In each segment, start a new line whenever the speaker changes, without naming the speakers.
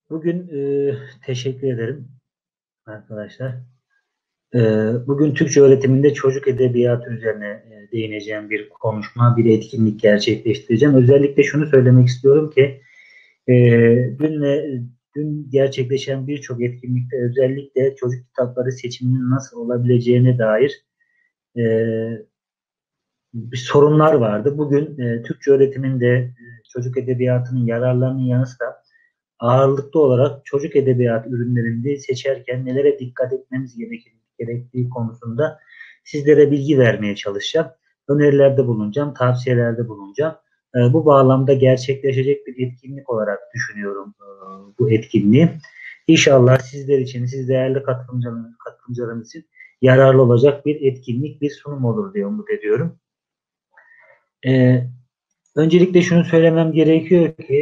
Bugün teşekkür ederim arkadaşlar. Bugün Türkçe öğretiminde çocuk edebiyatı üzerine değineceğim bir konuşma, bir etkinlik gerçekleştireceğim. Özellikle şunu söylemek istiyorum ki e, dün ve dün gerçekleşen birçok etkinlikte özellikle çocuk kitapları seçiminin nasıl olabileceğine dair e, bir sorunlar vardı. Bugün Türkçe öğretiminde çocuk edebiyatının yararlarının yanı sıra ağırlıklı olarak çocuk edebiyat ürünlerinde seçerken nelere dikkat etmemiz gerektiği konusunda sizlere bilgi vermeye çalışacağım. Önerilerde bulunacağım, tavsiyelerde bulunacağım. Bu bağlamda gerçekleşecek bir etkinlik olarak düşünüyorum bu etkinliği. İnşallah sizler için, siz değerli katılımcılarımız için yararlı olacak bir etkinlik, bir sunum olur diye umut ediyorum. E, Öncelikle şunu söylemem gerekiyor ki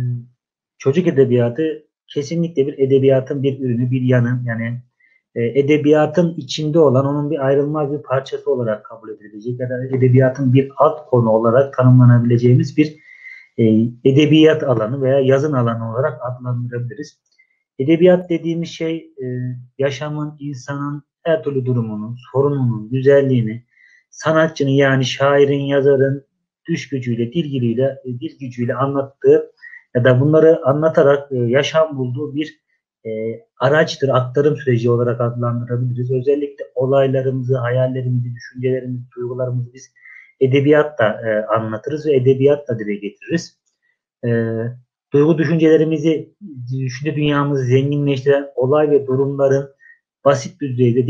çocuk edebiyatı kesinlikle bir edebiyatın bir ürünü, bir yanı. Yani edebiyatın içinde olan onun bir ayrılmaz bir parçası olarak kabul edilecek ya da edebiyatın bir alt konu olarak tanımlanabileceğimiz bir e, edebiyat alanı veya yazın alanı olarak adlandırabiliriz. Edebiyat dediğimiz şey yaşamın, insanın her türlü durumunun, sorununun, güzelliğini, sanatçının yani şairin, yazarın düş gücüyle, dil gücüyle anlattığı ya da bunları anlatarak yaşam bulduğu bir araçtır, aktarım süreci olarak adlandırabiliriz. Özellikle olaylarımızı, hayallerimizi, düşüncelerimizi, duygularımızı biz edebiyatla anlatırız ve edebiyatla dile getiririz. E, Duygu düşüncelerimizi, düşünce dünyamızı zenginleştiren olay ve durumların basit düzeyde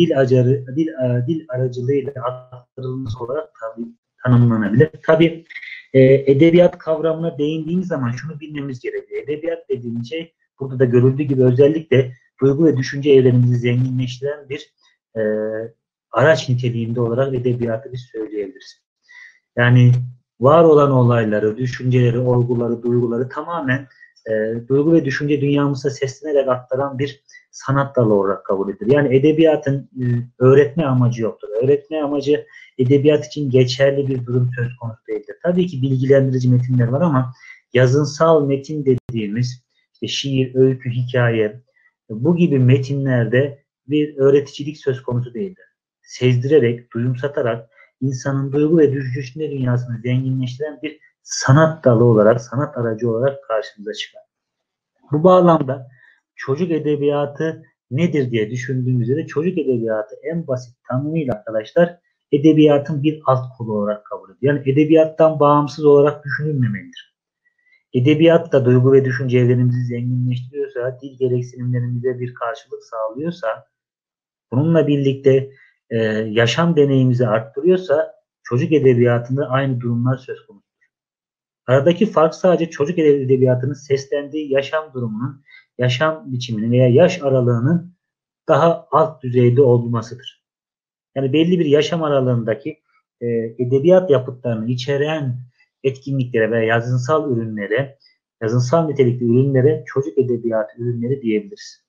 dil aracılığıyla aktarılması olarak tabii tanımlanabilir. Tabii edebiyat kavramına değindiğimiz zaman şunu bilmemiz gerekiyor. Edebiyat dediğimiz şey burada da görüldüğü gibi özellikle duygu ve düşünce evrenimizi zenginleştiren bir e, araç niteliğinde olarak edebiyatı biz söyleyebiliriz. Yani var olan olayları, düşünceleri, olguları, duyguları tamamen duygu ve düşünce dünyamıza seslenerek aktaran bir sanat dalı olarak kabul edilir. Yani edebiyatın öğretme amacı yoktur. Öğretme amacı edebiyat için geçerli bir durum söz konusu değildir. Tabii ki bilgilendirici metinler var ama yazınsal metin dediğimiz işte şiir, öykü, hikaye bu gibi metinlerde bir öğreticilik söz konusu değildir. Sezdirerek, duyumsatarak insanın duygu ve düşünce dünyasını zenginleştiren bir sanat dalı olarak, sanat aracı olarak karşımıza çıkar. Bu bağlamda çocuk edebiyatı nedir diye düşündüğümüzde de çocuk edebiyatı en basit tanımıyla arkadaşlar edebiyatın bir alt kolu olarak kabul ediyor. Yani edebiyattan bağımsız olarak düşünülmemelidir. Edebiyat da duygu ve düşünce evrenimizi zenginleştiriyorsa, dil gereksinimlerimize bir karşılık sağlıyorsa, bununla birlikte yaşam deneyimizi arttırıyorsa çocuk edebiyatında aynı durumlar söz konusu. Aradaki fark sadece çocuk edebiyatının seslendiği yaşam durumunun, yaşam biçiminin veya yaş aralığının daha alt düzeyde olmasıdır. Yani belli bir yaşam aralığındaki edebiyat yapıtlarını içeren etkinliklere veya yazınsal ürünlere, yazınsal nitelikli ürünlere çocuk edebiyatı ürünleri diyebiliriz.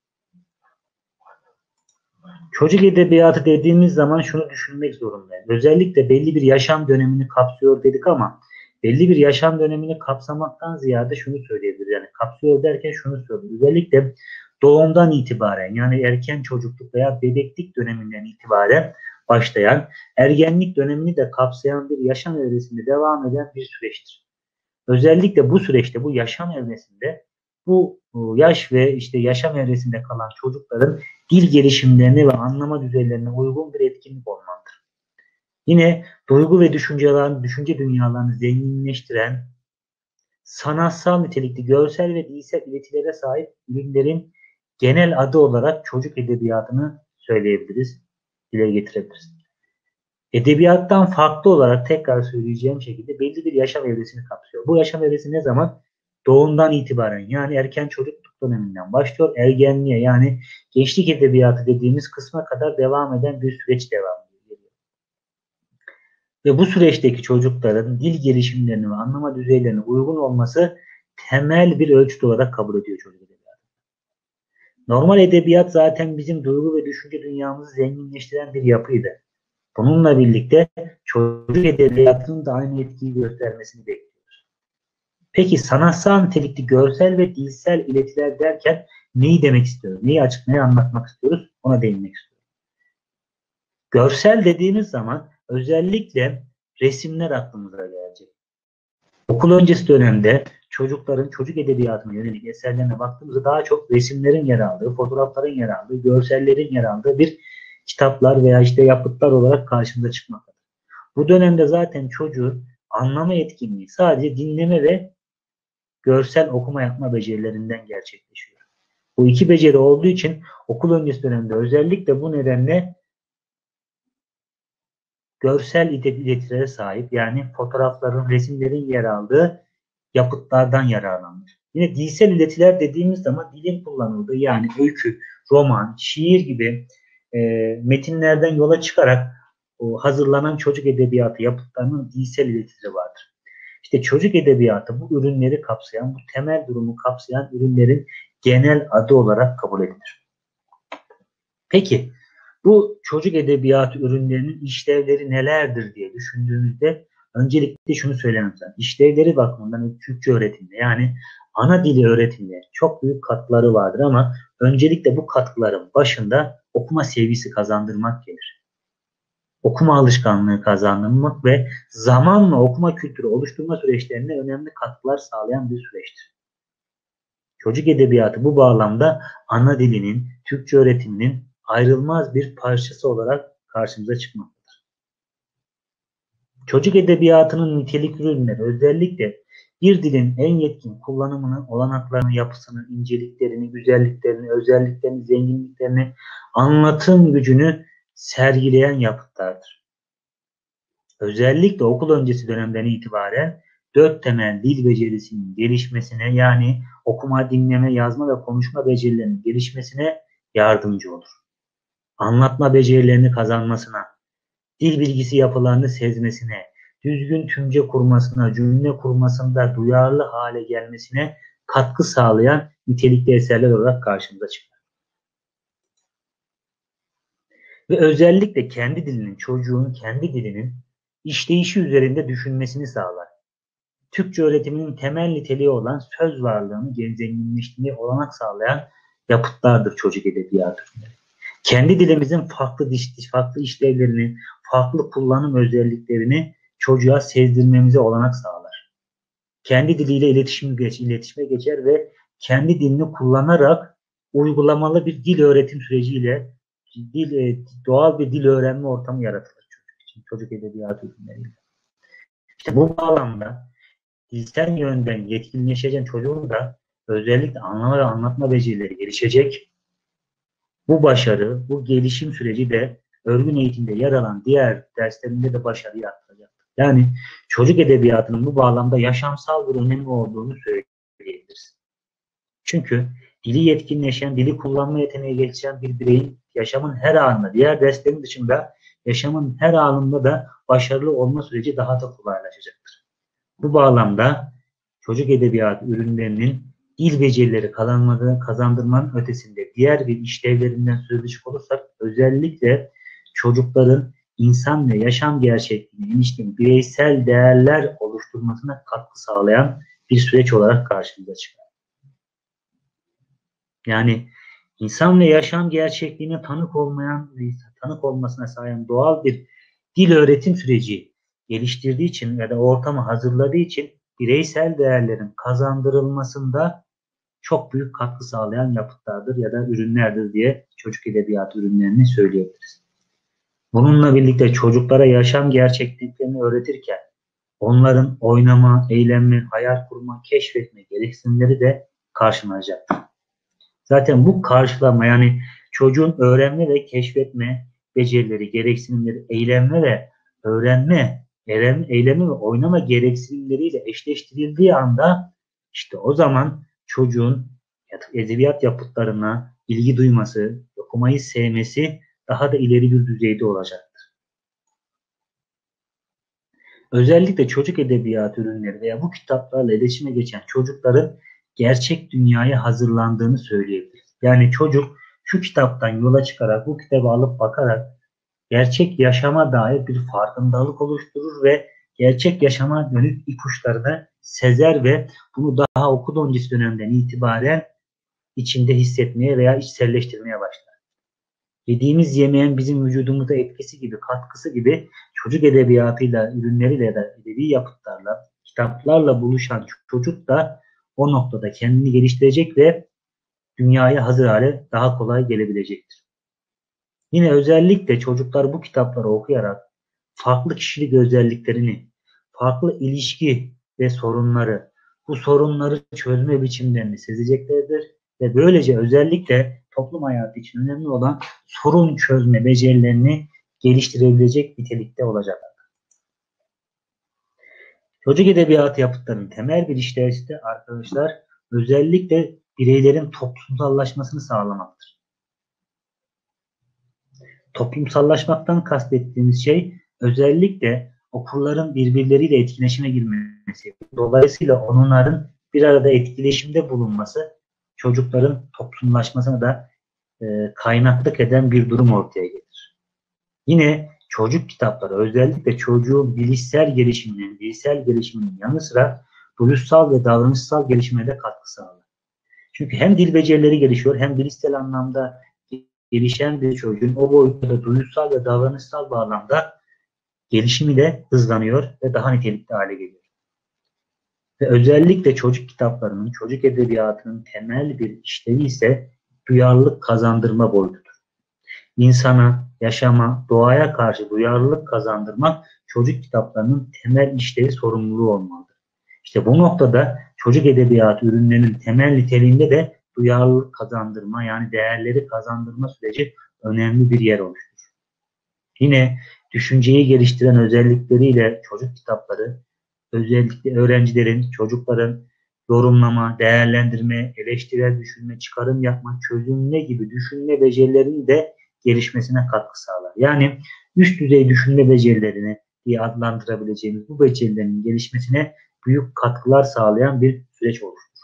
Çocuk edebiyatı dediğimiz zaman şunu düşünmek zorundayız. Özellikle belli bir yaşam dönemini kapsıyor dedik ama belli bir yaşam dönemini kapsamaktan ziyade şunu söyleyebiliriz. Yani kapsıyor derken şunu söylüyoruz. Özellikle doğumdan itibaren yani erken çocukluk veya bebeklik döneminden itibaren başlayan ergenlik dönemini de kapsayan bir yaşam evresinde devam eden bir süreçtir. Özellikle bu süreçte, bu yaşam evresinde bu yaş ve işte yaşam evresinde kalan çocukların dil gelişimlerine ve anlama düzeylerine uygun bir etkinlik olmalıdır. Yine duygu ve düşünce dünyalarını zenginleştiren sanatsal nitelikli görsel ve dilsel iletilere sahip ürünlerin genel adı olarak çocuk edebiyatını söyleyebiliriz, dile getirebiliriz. Edebiyattan farklı olarak tekrar söyleyeceğim şekilde belli bir yaşam evresini kapsıyor. Bu yaşam evresi ne zaman? Doğumdan itibaren yani erken çocukluk döneminden başlıyor. Ergenliğe yani gençlik edebiyatı dediğimiz kısma kadar devam eden bir süreç devam ediyor. Ve bu süreçteki çocukların dil gelişimlerine ve anlama düzeylerine uygun olması temel bir ölçüt olarak kabul ediyor çocuk edebiyatı. Normal edebiyat zaten bizim duygu ve düşünce dünyamızı zenginleştiren bir yapıydı. Bununla birlikte çocuk edebiyatının da aynı etkiyi göstermesini bekliyoruz. Peki sanatsal nitelikli görsel ve dilsel iletiler derken neyi demek istiyoruz? Neyi neyi anlatmak istiyoruz? Ona değinmek istiyorum. Görsel dediğimiz zaman özellikle resimler aklımıza gelecek. Okul öncesi dönemde çocukların çocuk edebiyatına yönelik eserlerine baktığımızda daha çok resimlerin yer aldığı, fotoğrafların yer aldığı, görsellerin yer aldığı bir kitaplar veya işte yapıtlar olarak karşımıza çıkmaktadır. Bu dönemde zaten çocuğun anlama etkinliği sadece dinleme ve görsel okuma yapma becerilerinden gerçekleşiyor. Bu iki beceri olduğu için okul öncesi dönemde özellikle bu nedenle görsel iletilere sahip, yani fotoğrafların, resimlerin yer aldığı yapıtlardan yararlanır. Yine dilsel iletiler dediğimiz zaman dilin kullanıldığı, yani öykü, roman, şiir gibi metinlerden yola çıkarak hazırlanan çocuk edebiyatı yapıtlarının dilsel iletileri vardır. İşte çocuk edebiyatı bu ürünleri kapsayan, bu temel durumu kapsayan ürünlerin genel adı olarak kabul edilir. Peki bu çocuk edebiyatı ürünlerinin işlevleri nelerdir diye düşündüğümüzde öncelikle şunu söylemem lazım. İşlevleri bakımından Türkçe öğretimde, yani ana dili öğretimde çok büyük katkıları vardır ama öncelikle bu katkıların başında okuma sevgisi kazandırmak gelir. Okuma alışkanlığı kazandırmak ve zamanla okuma kültürü oluşturma süreçlerine önemli katkılar sağlayan bir süreçtir. Çocuk edebiyatı bu bağlamda ana dilinin, Türkçe öğretiminin ayrılmaz bir parçası olarak karşımıza çıkmaktadır. Çocuk edebiyatının nitelik ürünleri özellikle bir dilin en yetkin kullanımını, olanaklarını, yapısını, inceliklerini, güzelliklerini, özelliklerini, zenginliklerini, anlatım gücünü sergileyen yapıtlardır. Özellikle okul öncesi dönemden itibaren 4 temel dil becerisinin gelişmesine, yani okuma, dinleme, yazma ve konuşma becerilerinin gelişmesine yardımcı olur. Anlatma becerilerini kazanmasına, dil bilgisi yapılarını sezmesine, düzgün tümce kurmasına, cümle kurmasında duyarlı hale gelmesine katkı sağlayan nitelikli eserler olarak karşımıza çıkar. Ve özellikle kendi dilinin, çocuğun kendi dilinin işleyişi üzerinde düşünmesini sağlar. Türkçe öğretiminin temel niteliği olan söz varlığını zenginleştirmeye olanak sağlayan yapıtlardır çocuk edebiyatı. Kendi dilimizin farklı işlevlerini, farklı kullanım özelliklerini çocuğa sezdirmemize olanak sağlar. Kendi diliyle iletişime geçer ve kendi dilini kullanarak uygulamalı bir dil öğretim süreciyle doğal bir dil öğrenme ortamı yaratılır çocuk için, çocuk edebiyatı ürünleriyle. İşte bu bağlamda dilsel yönden yetkinleşecek çocuğun da özellikle anlama ve anlatma becerileri gelişecek. Bu başarı, bu gelişim süreci de örgün eğitimde yer alan diğer derslerinde de başarıyı arttıracaktır. Yani çocuk edebiyatının bu bağlamda yaşamsal bir önemi olduğunu söyleyebiliriz. Çünkü dili yetkinleşen, dili kullanma yeteneği gelişen bir bireyin yaşamın her anında, diğer derslerin dışında yaşamın her anında da başarılı olma süreci daha da kolaylaşacaktır. Bu bağlamda çocuk edebiyatı ürünlerinin dil becerileri kazandırmanın ötesinde diğer bir işlevlerinden söz edecek olursak özellikle çocukların insan ve yaşam gerçekliğine ilişkin bireysel değerler oluşturmasına katkı sağlayan bir süreç olarak karşımıza çıkar. Yani insan ve yaşam gerçekliğine tanık olmasına sahip doğal bir dil öğretim süreci geliştirdiği için ya da ortamı hazırladığı için bireysel değerlerin kazandırılmasında çok büyük katkı sağlayan yapıtlardır ya da ürünlerdir diye çocuk edebiyatı ürünlerini söyleyebiliriz. Bununla birlikte çocuklara yaşam gerçekliklerini öğretirken onların oynama, eğlenme, hayal kurma, keşfetme gereksinimleri de karşılanacaktır. Zaten bu karşılama, yani çocuğun öğrenme ve keşfetme becerileri, gereksinimleri, eğlenme ve öğrenme, eyleme ve oynama gereksinimleriyle eşleştirildiği anda işte o zaman çocuğun edebiyat yapıtlarına ilgi duyması, okumayı sevmesi daha da ileri bir düzeyde olacaktır. Özellikle çocuk edebiyatı ürünleri veya bu kitaplarla iletişime geçen çocukların gerçek dünyaya hazırlandığını söyleyebiliriz. Yani çocuk şu kitaptan yola çıkarak, bu kitabı alıp bakarak gerçek yaşama dair bir farkındalık oluşturur ve gerçek yaşama dönük ipuçlarını sezer ve bunu daha okul öncesi dönemden itibaren içinde hissetmeye veya içselleştirmeye başlar. Yediğimiz yemeğin bizim vücudumuza etkisi gibi, katkısı gibi çocuk edebiyatıyla, ürünleriyle ya da edebi yapıtlarla, kitaplarla buluşan çocuk da o noktada kendini geliştirecek ve dünyaya hazır hale daha kolay gelebilecektir. Yine özellikle çocuklar bu kitapları okuyarak farklı kişilik özelliklerini, farklı ilişki ve sorunları, bu sorunları çözme biçimlerini sezeceklerdir ve böylece özellikle toplum hayatı için önemli olan sorun çözme becerilerini geliştirebilecek nitelikte olacaklar. Çocuk edebiyatı yapıtlarının temel bir işlevsi de arkadaşlar özellikle bireylerin toplumsallaşmasını sağlamaktır. Toplumsallaşmaktan kastettiğimiz şey özellikle okurların birbirleriyle etkileşime girmesi, dolayısıyla onların bir arada etkileşimde bulunması çocukların toplumlaşmasına da kaynaklık eden bir durum ortaya getirir. Yine çocuk kitapları özellikle çocuğun bilişsel gelişiminin yanı sıra duyusal ve davranışsal gelişime de katkı sağlar. Çünkü hem dil becerileri gelişiyor hem bilişsel anlamda gelişen bir çocuğun o boyutta da duyusal ve davranışsal bağlamda gelişimi de hızlanıyor ve daha nitelikli hale geliyor. Ve özellikle çocuk kitaplarının, çocuk edebiyatının temel bir işlevi ise duyarlılık kazandırma boyutudur. İnsana, yaşama, doğaya karşı duyarlılık kazandırmak çocuk kitaplarının temel işlevi, sorumluluğu olmalıdır. İşte bu noktada çocuk edebiyatı ürünlerinin temel niteliğinde de duyarlılık kazandırma, yani değerleri kazandırma süreci önemli bir yer oluşturur. Yine düşünceyi geliştiren özellikleriyle çocuk kitapları özellikle öğrencilerin, çocukların yorumlama, değerlendirme, eleştirel düşünme, çıkarım yapma, çözümle gibi düşünme becerilerinin de gelişmesine katkı sağlar. Yani üst düzey düşünme becerilerini diye adlandırabileceğimiz bu becerilerin gelişmesine büyük katkılar sağlayan bir süreç oluşturur.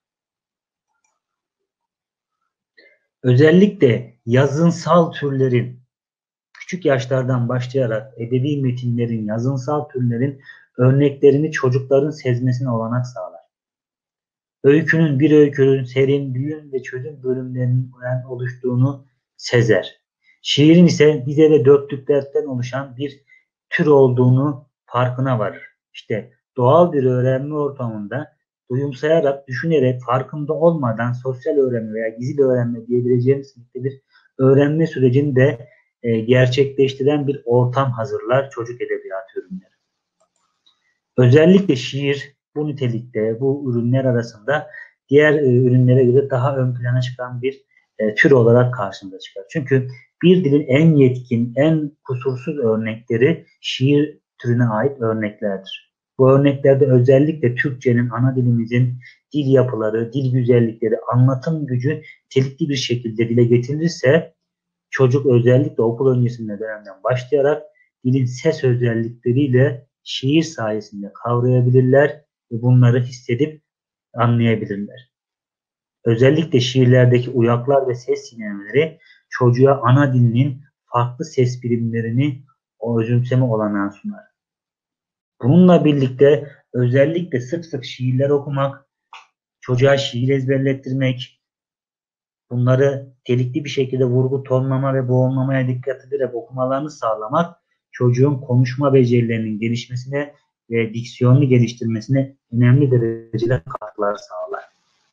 Özellikle yazınsal türlerin küçük yaşlardan başlayarak edebi metinlerin, yazınsal türlerin örneklerini çocukların sezmesine olanak sağlar. Bir öykünün serin, düğün ve çözüm bölümlerinden oluştuğunu sezer. Şiirin ise dize ve dörtlüklerden oluşan bir tür olduğunu farkına varır. İşte doğal bir öğrenme ortamında duyumsayarak, düşünerek, farkında olmadan sosyal öğrenme veya gizli öğrenme diyebileceğimiz bir öğrenme sürecini de gerçekleştiren bir ortam hazırlar çocuk edebiyatı ürünleri. Özellikle şiir bu nitelikte, bu ürünler arasında diğer ürünlere göre daha ön plana çıkan bir tür olarak karşımıza çıkar. Çünkü bir dilin en yetkin, en kusursuz örnekleri şiir türüne ait örneklerdir. Bu örneklerde özellikle Türkçenin, ana dilimizin dil yapıları, dil güzellikleri, anlatım gücü nitelikli bir şekilde dile getirilirse çocuk özellikle okul öncesinde dönemden başlayarak dilin ses özellikleriyle şiir sayesinde kavrayabilirler ve bunları hissedip anlayabilirler. Özellikle şiirlerdeki uyaklar ve ses sinemaları çocuğa ana dilinin farklı ses birimlerini özümseme olanağı sunar. Bununla birlikte özellikle sık sık şiirler okumak, çocuğa şiir ezberlettirmek, bunları delikli bir şekilde vurgu, tonlama ve boğulmamaya dikkat ederek okumalarını sağlamak çocuğun konuşma becerilerinin gelişmesine ve diksiyonunu geliştirmesine önemli derecede katkılar sağlar.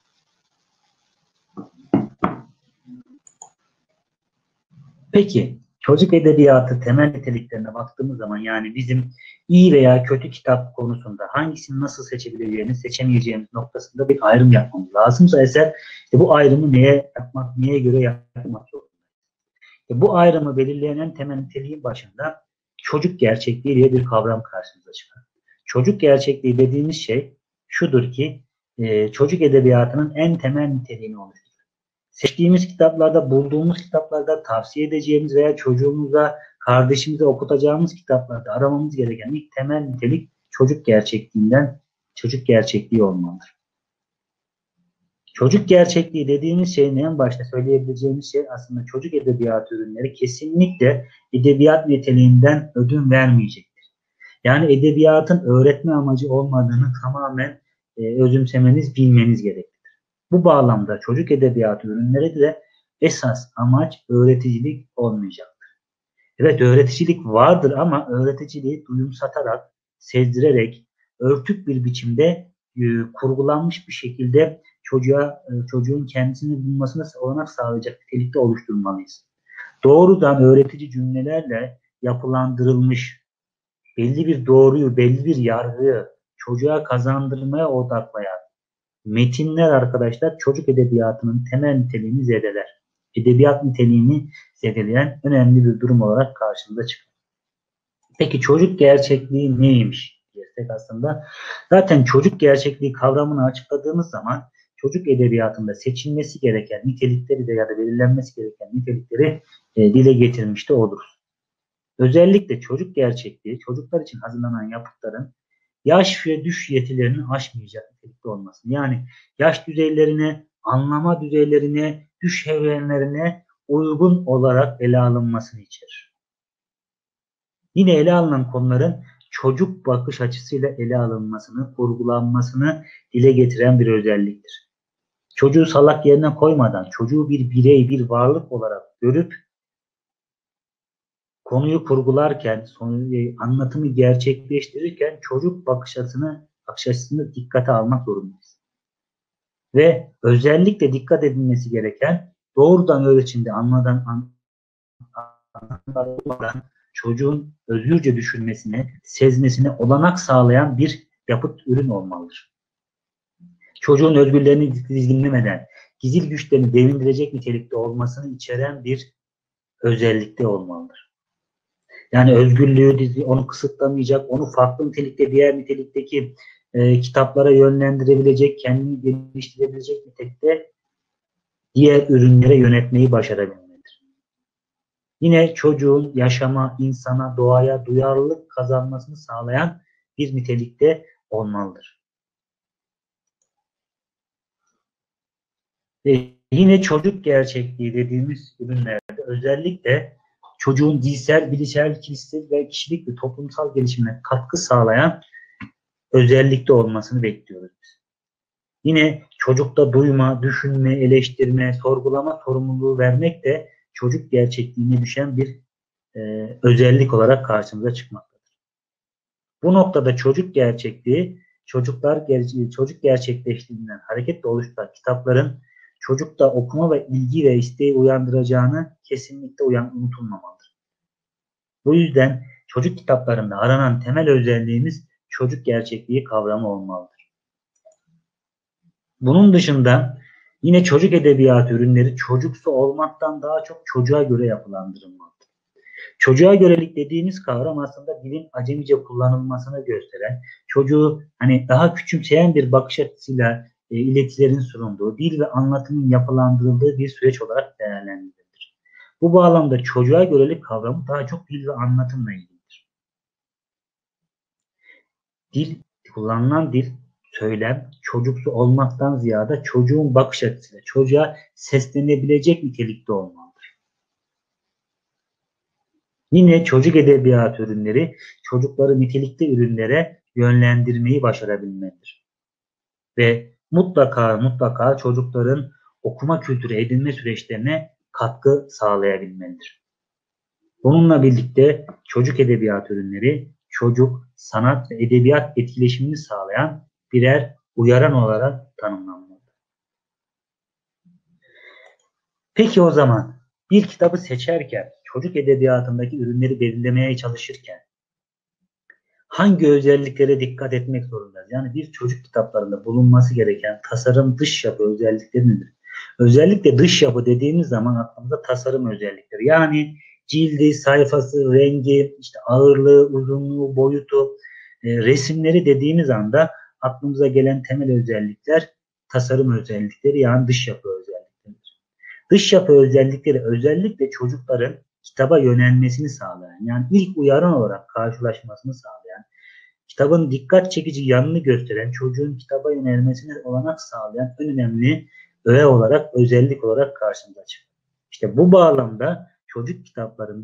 Peki çocuk edebiyatı temel niteliklerine baktığımız zaman, yani bizim iyi veya kötü kitap konusunda hangisini nasıl seçebileceğimiz, seçemeyeceğimiz noktasında bir ayrım yapmamız lazımsa eğer bu ayrımı neye yapmak, neye göre yapmak zorundayız? Bu ayrımı belirleyen en temel niteliğin başında çocuk gerçekliği diye bir kavram karşımıza çıkar. Çocuk gerçekliği dediğimiz şey şudur ki çocuk edebiyatının en temel niteliğini oluşturur. Seçtiğimiz kitaplarda, bulduğumuz kitaplarda, tavsiye edeceğimiz veya çocuğumuza, kardeşimize okutacağımız kitaplarda aramamız gereken ilk temel nitelik çocuk gerçekliği olmalıdır. Çocuk gerçekliği dediğimiz şeyin en başta söyleyebileceğimiz şey aslında çocuk edebiyatı ürünleri kesinlikle edebiyat niteliğinden ödün vermeyecektir. Yani edebiyatın öğretme amacı olmadığını tamamen özümsemeniz, bilmeniz gerekir. Bu bağlamda çocuk edebiyatı ürünleri de esas amaç öğreticilik olmayacaktır. Evet, öğreticilik vardır ama öğreticiliği duyumsatarak, sezdirerek, örtük bir biçimde kurgulanmış bir şekilde çocuğun kendisini bulmasına olanak sağlayacak nitelikte oluşturmalıyız. Doğrudan öğretici cümlelerle yapılandırılmış belli bir doğruyu, belli bir yargıyı çocuğa kazandırmaya odaklayan metinler arkadaşlar çocuk edebiyatının temel niteliğini zedeler. Edebiyat niteliğini zedeleyen önemli bir durum olarak karşımıza çıkar. Peki çocuk gerçekliği neymiş dersek aslında zaten çocuk gerçekliği kavramını açıkladığımız zaman çocuk edebiyatında seçilmesi gereken nitelikleri de ya da belirlenmesi gereken nitelikleri dile getirmiş de oluruz. Özellikle çocuk gerçekliği çocuklar için hazırlanan yapıtların yaş ve düş yetilerini aşmayacak nitelikte olması. Yani yaş düzeylerine, anlama düzeylerine, düş evrenlerine uygun olarak ele alınmasını içerir. Yine ele alınan konuların çocuk bakış açısıyla ele alınmasını, kurgulanmasını dile getiren bir özelliktir. Çocuğu salak yerine koymadan, çocuğu bir birey, bir varlık olarak görüp konuyu kurgularken, anlatımı gerçekleştirirken çocuk bakış açısını dikkate almak zorundayız. Ve özellikle dikkat edilmesi gereken doğrudan öğretimde anlatan çocuğun özgürce düşünmesine, sezmesine olanak sağlayan bir yapıt ürün olmalıdır. Çocuğun özgürlerini dizginlemeden, gizil güçlerini devindirecek nitelikte olmasını içeren bir özellikte olmalıdır. Yani özgürlüğü onu kısıtlamayacak, onu farklı nitelikte, diğer nitelikteki kitaplara yönlendirebilecek, kendini geliştirebilecek nitelikte diğer ürünlere yönetmeyi başarabilmelidir. Yine çocuğun yaşama, insana, doğaya duyarlılık kazanmasını sağlayan bir nitelikte olmalıdır. Ve yine çocuk gerçekliği dediğimiz ürünlerde özellikle çocuğun dilsel, bilişsel, kişisel ve kişilik ve toplumsal gelişimine katkı sağlayan özellikte olmasını bekliyoruz biz. Yine çocukta duyma, düşünme, eleştirme, sorgulama sorumluluğu vermek de çocuk gerçekliğine düşen bir özellik olarak karşımıza çıkmaktadır. Bu noktada çocuk gerçekliği, çocuk gerçekleştiğinden hareketle oluşturan kitapların çocukta okuma ve ilgi ve isteği uyandıracağını kesinlikle unutulmamalıdır. Bu yüzden çocuk kitaplarında aranan temel özelliğimiz çocuk gerçekliği kavramı olmalıdır. Bunun dışında yine çocuk edebiyatı ürünleri çocuksu olmaktan daha çok çocuğa göre yapılandırılmalıdır. Çocuğa görelik dediğimiz kavram aslında dilin acemice kullanılmasını gösteren, çocuğu daha küçümseyen bir bakış açısıyla iletilerin sunulduğu, dil ve anlatımın yapılandırıldığı bir süreç olarak değerlendirilir. Bu bağlamda çocuğa görelik kavramı daha çok dil ve anlatımla ilgilidir. Kullanılan dil, söylem, çocuksu olmaktan ziyade çocuğun bakış açısıyla çocuğa seslenebilecek nitelikte olmalıdır. Yine çocuk edebiyatı ürünleri çocukları nitelikli ürünlere yönlendirmeyi başarabilmelidir. Ve mutlaka çocukların okuma kültürü edinme süreçlerine katkı sağlayabilmelidir. Bununla birlikte çocuk edebiyatı ürünleri çocuk, sanat ve edebiyat etkileşimini sağlayan birer uyaran olarak tanımlanmalıdır. Peki o zaman bir kitabı seçerken, çocuk edebiyatındaki ürünleri belirlemeye çalışırken hangi özelliklere dikkat etmek zorundayız? Yani bir çocuk kitaplarında bulunması gereken tasarım dış yapı özellikleri nedir? Özellikle dış yapı dediğimiz zaman aklımıza tasarım özellikleri. Yani cildi, sayfası, rengi, ağırlığı, uzunluğu, boyutu, resimleri dediğimiz anda aklımıza gelen temel özellikler tasarım özellikleri, yani dış yapı özellikleridir. Dış yapı özellikleri özellikle çocukların kitaba yönelmesini sağlayan, yani ilk uyaran olarak karşılaşmasını sağlayan, kitabın dikkat çekici yanını gösteren, çocuğun kitaba yönelmesine olanak sağlayan en önemli öğe olarak, özellik olarak karşımıza çıkıyor. İşte bu bağlamda çocuk kitaplarında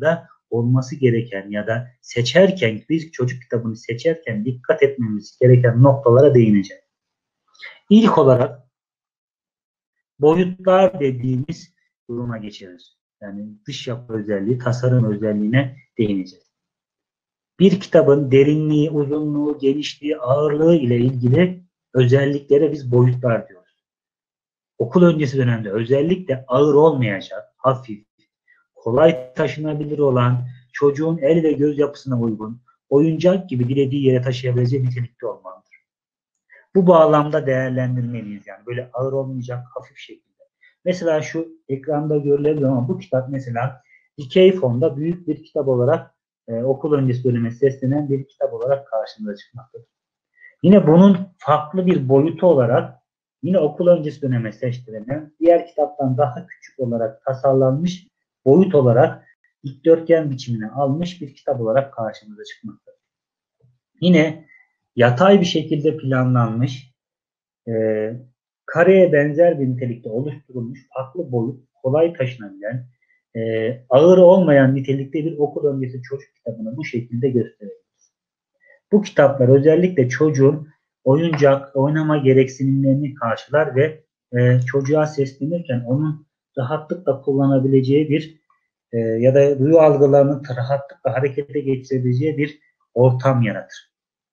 olması gereken ya da seçerken, bir çocuk kitabını seçerken dikkat etmemiz gereken noktalara değineceğim. İlk olarak boyutlar dediğimiz duruma geçeriz. Yani dış yapı özelliği, tasarım özelliğine değineceğiz. Bir kitabın derinliği, uzunluğu, genişliği, ağırlığı ile ilgili özelliklere biz boyutlar diyoruz. Okul öncesi dönemde özellikle ağır olmayacak, hafif, kolay taşınabilir olan, çocuğun el ve göz yapısına uygun, oyuncak gibi dilediği yere taşıyabileceği nitelikte olmalıdır. Bu bağlamda değerlendirmeliyiz. Yani böyle ağır olmayacak, hafif şekilde. Mesela şu ekranda görülebilir ama bu kitap mesela dikey fonda büyük bir kitap olarak okul öncesi döneme seslenen bir kitap olarak karşımıza çıkmaktadır. Yine bunun farklı bir boyutu olarak yine okul öncesi döneme seçtirilen diğer kitaptan daha küçük olarak tasarlanmış boyut olarak dikdörtgen biçimini almış bir kitap olarak karşımıza çıkmaktadır. Yine yatay bir şekilde planlanmış, kareye benzer bir nitelikte oluşturulmuş, farklı boyut, kolay taşınabilen, ağır olmayan nitelikte bir okul öncesi çocuk kitabını bu şekilde gösterebiliriz. Bu kitaplar özellikle çocuğun oyuncak, oynama gereksinimlerini karşılar ve çocuğa seslenirken onun rahatlıkla kullanabileceği bir ya da duyu algılarını rahatlıkla harekete geçirebileceği bir ortam yaratır.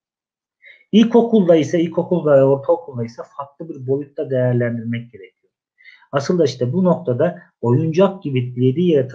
İlkokulda ve ortaokulda ise farklı bir boyutta değerlendirmek gerekiyor. Asıl da işte bu noktada oyuncak gibi dilediği yere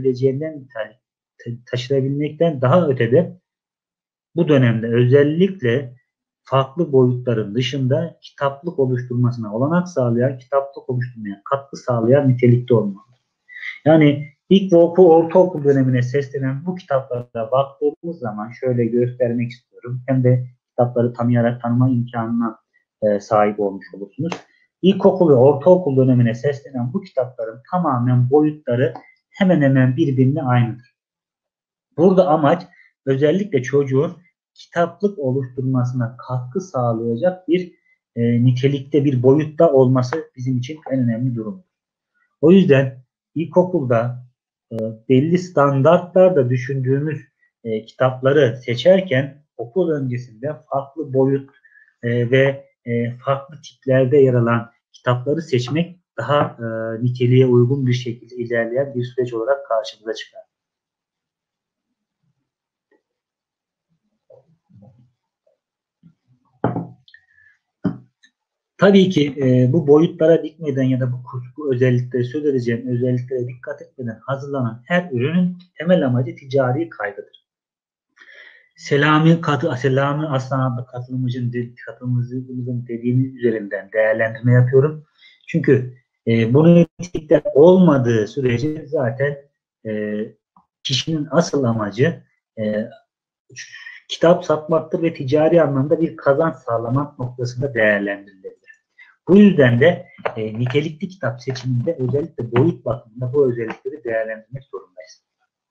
taşıyabilmekten daha ötede bu dönemde özellikle farklı boyutların dışında kitaplık oluşturmasına olanak sağlayan, kitaplık oluşturmaya katkı sağlayan nitelikte olmalı. Yani ilkokul, ortaokul dönemine seslenen bu kitaplara baktığımız zaman şöyle göstermek istiyorum. Hem de kitapları tanıma imkanına sahip olmuş olursunuz. İlkokul ve ortaokul dönemine seslenen bu kitapların tamamen boyutları hemen hemen birbirine aynıdır. Burada amaç özellikle çocuğun kitaplık oluşturmasına katkı sağlayacak bir nitelikte, bir boyutta olması bizim için en önemli durum. O yüzden ilkokulda belli standartlarda düşündüğümüz kitapları seçerken okul öncesinde farklı boyut ve farklı tiplerde yer alan kitapları seçmek daha niteliğe uygun bir şekilde ilerleyen bir süreç olarak karşımıza çıkar. Tabii ki bu boyutlara dikmeden ya da bu özelliklere söz edeceğim özelliklere dikkat etmeden hazırlanan her ürünün temel amacı ticari kaydıdır. Selami Aslan adlı katılımcımızın dediğiniz üzerinden değerlendirme yapıyorum. Çünkü bunun nitelikte olmadığı sürece zaten kişinin asıl amacı kitap satmaktır ve ticari anlamda bir kazanç sağlamak noktasında değerlendirilebilir. Bu yüzden de nitelikli kitap seçiminde özellikle boyut bakımında bu özellikleri değerlendirmek zorundayız.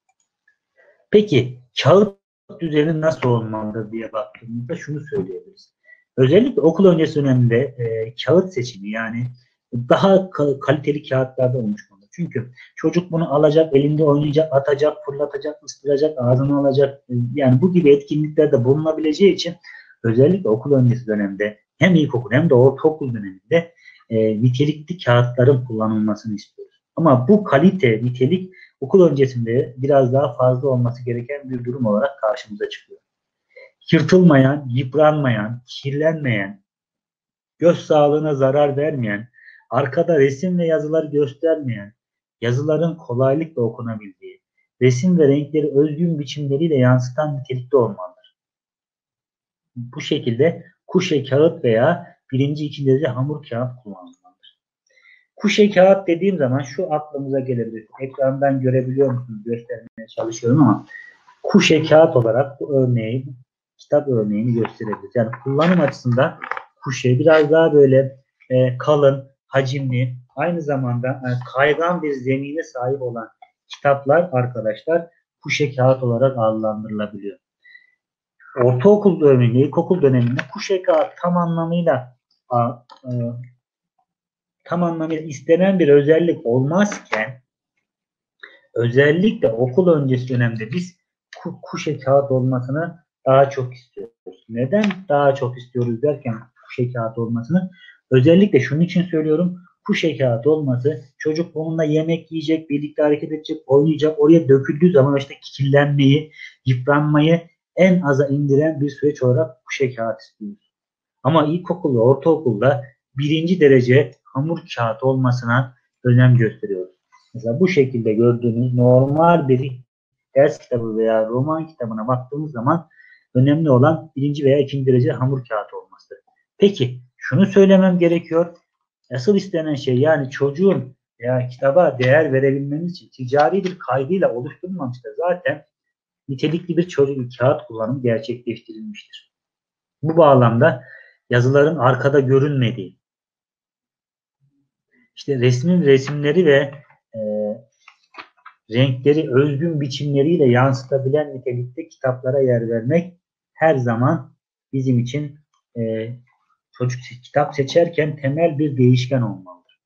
Peki kağıt düzeni nasıl olmalıdır diye baktığımızda şunu söyleyebiliriz. Özellikle okul öncesi döneminde kağıt seçimi yani daha kaliteli kağıtlarda oluşmalı. Çünkü çocuk bunu alacak, elinde oynayacak, atacak, fırlatacak, ıstıracak, ağzına alacak. Yani bu gibi etkinliklerde bulunabileceği için özellikle okul öncesi dönemde hem ilkokul hem de ortaokul döneminde nitelikli kağıtların kullanılmasını istiyoruz. Ama bu kalite, nitelik okul öncesinde biraz daha fazla olması gereken bir durum olarak karşımıza çıkıyor. Yırtılmayan, yıpranmayan, kirlenmeyen, göz sağlığına zarar vermeyen, arkada resim ve yazılar göstermeyen, yazıların kolaylıkla okunabildiği, resim ve renkleri özgün biçimleriyle yansıtan nitelikte olmalıdır. Bu şekilde kuşe kağıt veya birinci, ikinci derece hamur kağıt kullanılmalıdır. Kuşe kağıt dediğim zaman şu aklımıza gelebilir. Ekrandan görebiliyor musunuz? Göstermeye çalışıyorum ama kuşe kağıt olarak bu örneği, kitap örneğini gösterebiliriz. Yani kullanım açısından kuşe biraz daha böyle kalın, hacimli, aynı zamanda kaygan bir zemine sahip olan kitaplar arkadaşlar kuşe kağıt olarak adlandırılabiliyor. Ortaokul döneminde, ilkokul döneminde kuşe kağıt tam anlamıyla istenen bir özellik olmazken Özellikle okul öncesi dönemde biz kuşe kağıt olmasını daha çok istiyoruz. Neden daha çok istiyoruz derken kuşe kağıt olmasını? Özellikle şunun için söylüyorum. Kuşe kağıt olması, çocuk onunla yemek yiyecek, birlikte hareket edecek, oynayacak. Oraya döküldüğü zaman işte kirlenmeyi, yıpranmayı en aza indiren bir süreç olarak kuşe kağıt istiyoruz. Ama ilkokulda, ortaokulda birinci derece hamur kağıt olmasına önem gösteriyoruz. Mesela bu şekilde gördüğünüz normal bir ders kitabı veya roman kitabına baktığımız zaman önemli olan birinci veya ikinci derece hamur kağıt olması. Peki şunu söylemem gerekiyor. Asıl istenen şey, yani çocuğun veya kitaba değer verebilmemiz için ticari bir kaygıyla oluşturulmamıştır. Zaten nitelikli bir çocuk kağıt kullanımı gerçekleştirilmiştir. Bu bağlamda yazıların arkada görünmediği, işte resmin resimleri ve e, renkleri özgün biçimleriyle yansıtabilen nitelikte kitaplara yer vermek her zaman bizim için çocuk kitap seçerken temel bir değişken olmalıdır.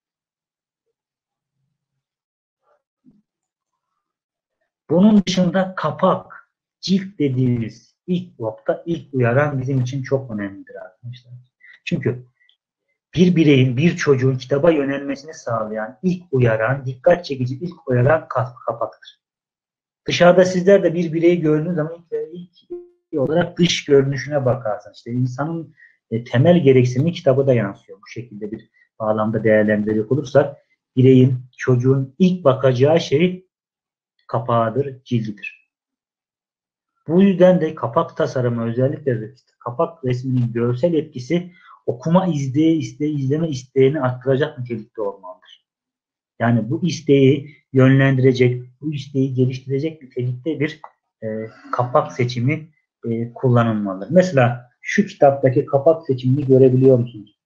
Bunun dışında kapak, cilt dediğimiz ilk nokta, ilk uyaran bizim için çok önemlidir arkadaşlar. Çünkü bir bireyin, bir çocuğun kitaba yönelmesini sağlayan ilk uyaran, dikkat çekici ilk uyaran kapaktır. Dışarıda sizler de bir bireyi gördüğünüz zaman ilk olarak dış görünüşüne bakarsınız. İşte insanın temel gereksinimi kitaba da yansıyor. Bu şekilde bir bağlamda değerlendirecek olursak bireyin, çocuğun ilk bakacağı şey kapağıdır, cildidir. Bu yüzden de kapak tasarımı, özellikle kapak resminin görsel etkisi okuma izleme isteğini arttıracak nitelikte olmalıdır. Yani bu isteği yönlendirecek, bu isteği geliştirecek nitelikte bir kapak seçimi kullanılmalıdır. Mesela şu kitaptaki kapak seçimini görebiliyor musunuz?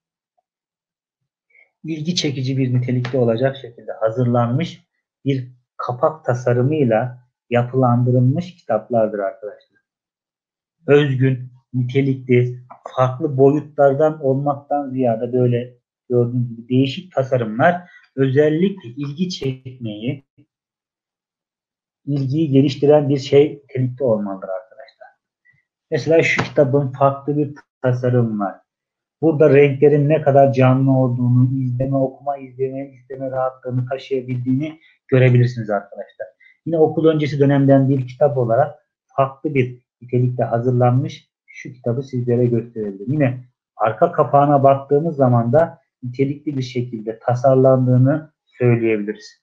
İlgi çekici bir nitelikte olacak şekilde hazırlanmış bir kapak tasarımıyla yapılandırılmış kitaplardır arkadaşlar. Özgün, nitelikli, farklı boyutlardan olmaktan ziyade böyle gördüğünüz gibi değişik tasarımlar özellikle ilgi çekmeyi, ilgiyi geliştiren bir şey nitelikte olmalıdır arkadaşlar. Mesela şu kitabın farklı bir tasarımı var. Burada renklerin ne kadar canlı olduğunu, izleme rahatlığını taşıyabildiğini görebilirsiniz arkadaşlar. Yine okul öncesi dönemden bir kitap olarak farklı bir nitelikte hazırlanmış şu kitabı sizlere gösterebilirim. Yine arka kapağına baktığımız zaman da nitelikli bir şekilde tasarlandığını söyleyebiliriz.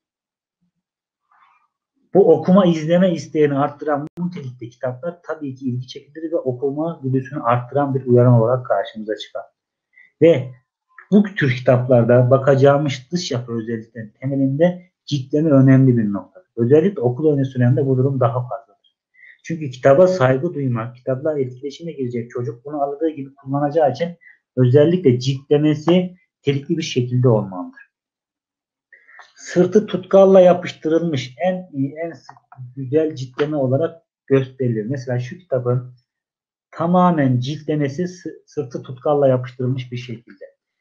Bu okuma izleme isteğini arttıran bu nitelikte kitaplar tabii ki ilgi çekici ve okuma güdüsünü arttıran bir uyaran olarak karşımıza çıkar. Ve bu tür kitaplarda bakacağımız dış yapı özelliklerinin temelinde ciltleme önemli bir nokta. Özellikle okul öncesi dönemde bu durum daha fazladır. Çünkü kitaba saygı duymak, kitapla etkileşime girecek çocuk bunu aldığı gibi kullanacağı için özellikle ciltlemesi nitelikli bir şekilde olmalıdır. Sırtı tutkalla yapıştırılmış en güzel ciltleme olarak gösterilir. Mesela şu kitabın tamamen ciltlemesi sırtı tutkalla yapıştırılmış bir şekilde.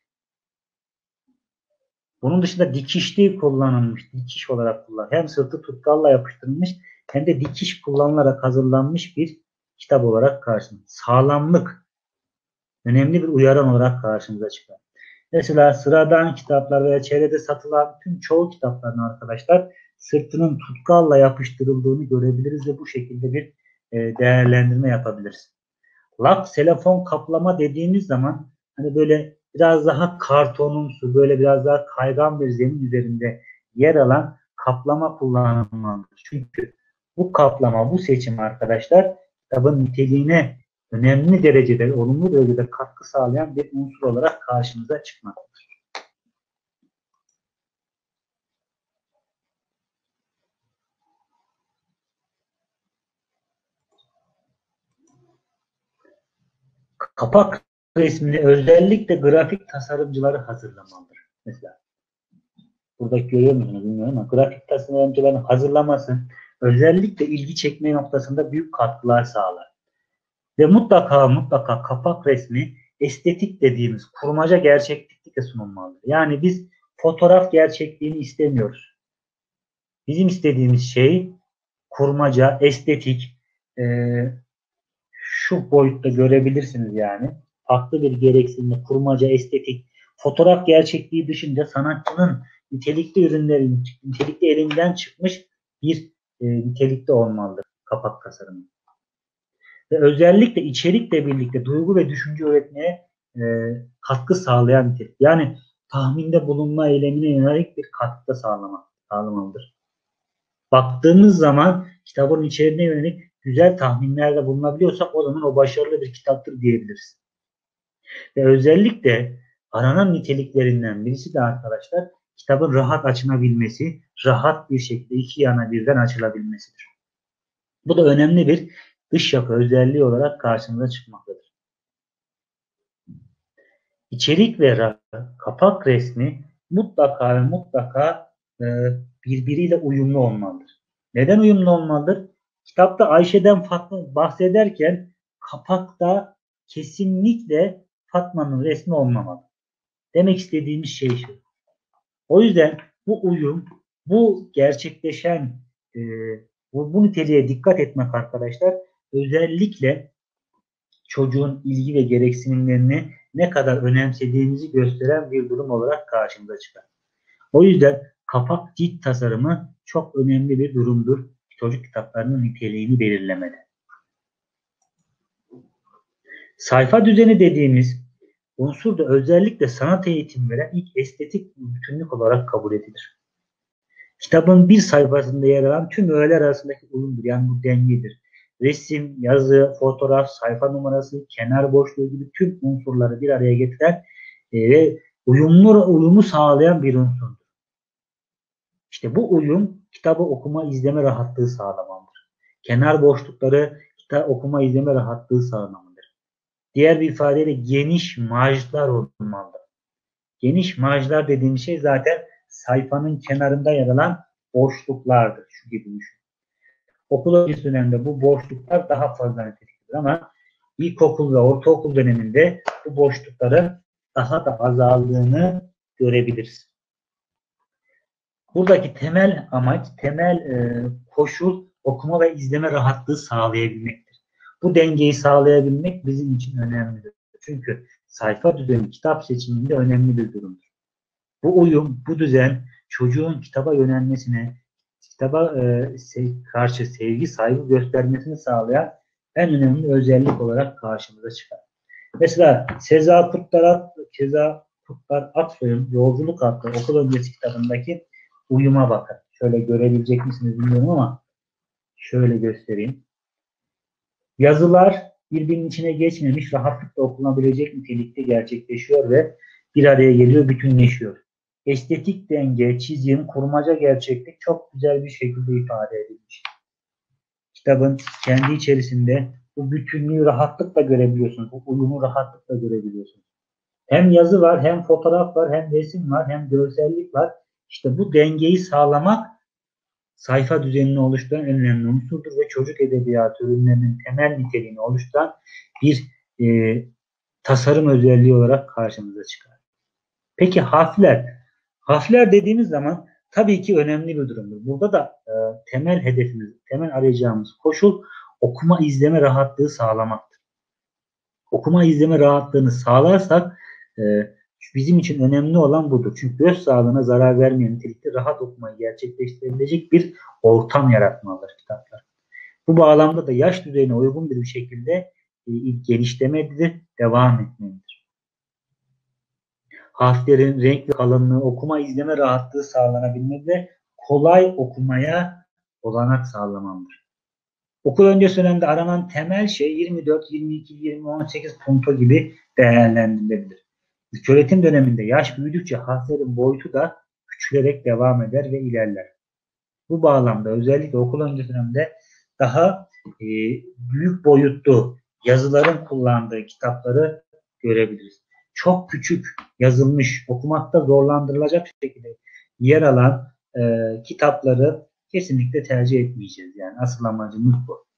Bunun dışında dikişli kullanılmış, dikiş olarak kullanılmış. Hem sırtı tutkalla yapıştırılmış hem de dikiş kullanılarak hazırlanmış bir kitap olarak karşımıza. Sağlamlık önemli bir uyaran olarak karşımıza çıkar. Mesela sıradan kitaplar veya çevrede satılan tüm çoğu kitapların arkadaşlar sırtının tutkalla yapıştırıldığını görebiliriz ve bu şekilde bir değerlendirme yapabiliriz. Lak, selofon kaplama dediğimiz zaman hani böyle biraz daha kartonumsu, böyle biraz daha kaygan bir zemin üzerinde yer alan kaplama kullanılmalıdır. Çünkü bu kaplama, bu seçim arkadaşlar kitabın niteliğine önemli derecede, olumlu derecede katkı sağlayan bir unsur olarak karşımıza çıkmaktadır. Kapak resmini özellikle grafik tasarımcıları hazırlamalıdır. Mesela burada görüyor musunuz bilmiyorum ama grafik tasarımcıların hazırlaması özellikle ilgi çekme noktasında büyük katkılar sağlar. Ve mutlaka kapak resmi estetik dediğimiz kurmaca gerçeklikle sunulmalıdır. Yani biz fotoğraf gerçekliğini istemiyoruz. Bizim istediğimiz şey kurmaca, estetik, e, şu boyutta görebilirsiniz yani. Farklı bir gereksinimde kurmaca, estetik, fotoğraf gerçekliği dışında sanatçının nitelikli ürünlerin, nitelikli elinden çıkmış bir nitelikte olmalıdır kapak tasarımı. Ve özellikle içerikle birlikte duygu ve düşünce üretmeye e, katkı sağlayan nitelik. Yani tahminde bulunma eylemine yönelik bir katkı sağlamalıdır. Baktığımız zaman kitabın içeriğine yönelik güzel tahminlerde bulunabiliyorsak o zaman o başarılı bir kitaptır diyebiliriz. Ve özellikle aranan niteliklerinden birisi de arkadaşlar kitabın rahat açılabilmesi, rahat bir şekilde iki yana birden açılabilmesidir. Bu da önemli bir dış yapı özelliği olarak karşımıza çıkmaktadır. İçerik ve kapak resmi mutlaka ve mutlaka birbiriyle uyumlu olmalıdır. Neden uyumlu olmalıdır? Kitapta Ayşe'den Fatma bahsederken kapakta kesinlikle Fatma'nın resmi olmamalı. Demek istediğimiz şey şu. O yüzden bu uyum, bu gerçekleşen e, bu niteliğe dikkat etmek arkadaşlar özellikle çocuğun ilgi ve gereksinimlerini ne kadar önemsediğimizi gösteren bir durum olarak karşımıza çıkar. O yüzden kapak cilt tasarımı çok önemli bir durumdur. Çocuk kitaplarının niteliğini belirlemede. Sayfa düzeni dediğimiz unsur da özellikle sanat eğitimi veren ilk estetik bütünlük olarak kabul edilir. Kitabın bir sayfasında yer alan tüm öğeler arasındaki uyumdur. Yani bu dengedir. Resim, yazı, fotoğraf, sayfa numarası, kenar boşluğu gibi tüm unsurları bir araya getiren ve uyumu sağlayan bir unsurdur. İşte bu uyum kitabı okuma izleme rahatlığı sağlamalıdır. Kenar boşlukları kitap okuma izleme rahatlığı sağlamalıdır. Diğer bir ifadeyle geniş marjlar olmalıdır. Geniş marjlar dediğim şey zaten sayfanın kenarında yer alan boşluklardır. Şu gibi düşün. Okul öncesi dönemde bu boşluklar daha fazla niteliklidir ama ilkokul ve ortaokul döneminde bu boşlukların daha da azaldığını görebiliriz. Buradaki temel amaç, temel koşul okuma ve izleme rahatlığı sağlayabilmektir. Bu dengeyi sağlayabilmek bizim için önemlidir. Çünkü sayfa düzeni kitap seçiminde önemli bir durumdur. Bu uyum, bu düzen çocuğun kitaba yönelmesine, kitaba karşı sevgi, saygı göstermesini sağlayan en önemli özellik olarak karşımıza çıkar. Mesela Seza Kurtlar Aksoy'un Yolculuk adlı okul öncesi kitabındaki uyuma bakın. Şöyle görebilecek misiniz bilmiyorum ama şöyle göstereyim. Yazılar birbirinin içine geçmemiş, rahatlıkla okunabilecek nitelikte gerçekleşiyor ve bir araya geliyor, bütünleşiyor. Estetik denge, çizim, kurmaca gerçeklik çok güzel bir şekilde ifade edilmiş. Kitabın kendi içerisinde bu bütünlüğü rahatlıkla görebiliyorsunuz. Bu uyumu rahatlıkla görebiliyorsunuz. Hem yazı var, hem fotoğraf var, hem resim var, hem görsellik var. İşte bu dengeyi sağlamak sayfa düzenini oluşturan en önemli unsurdur ve çocuk edebiyatı ürünlerinin temel niteliğini oluşturan bir tasarım özelliği olarak karşımıza çıkar. Peki harfler? Harfler dediğimiz zaman tabii ki önemli bir durumdur. Burada da temel hedefimiz, temel arayacağımız koşul okuma izleme rahatlığı sağlamaktır. Okuma izleme rahatlığını sağlarsak bizim için önemli olan budur. Çünkü göz sağlığına zarar vermeyen nitelikte rahat okumayı gerçekleştirebilecek bir ortam yaratmalıdır kitaplar. Bu bağlamda da yaş düzeyine uygun bir şekilde genişlemelidir, devam etmelidir. Harflerin renk ve kalınlığı, okuma izleme rahatlığı sağlanabilmeli ve kolay okumaya olanak sağlamalıdır. Okul öncesi dönemde aranan temel şey 24, 22, 20, 18 punto gibi değerlendirilebilir. İlköğretim döneminde yaş büyüdükçe harflerin boyutu da küçülerek devam eder ve ilerler. Bu bağlamda özellikle okul öncesi dönemde daha büyük boyutlu yazıların kullandığı kitapları görebiliriz. Çok küçük yazılmış, okumakta zorlandırılacak şekilde yer alan kitapları kesinlikle tercih etmeyeceğiz. Yani asıl amacımız bu.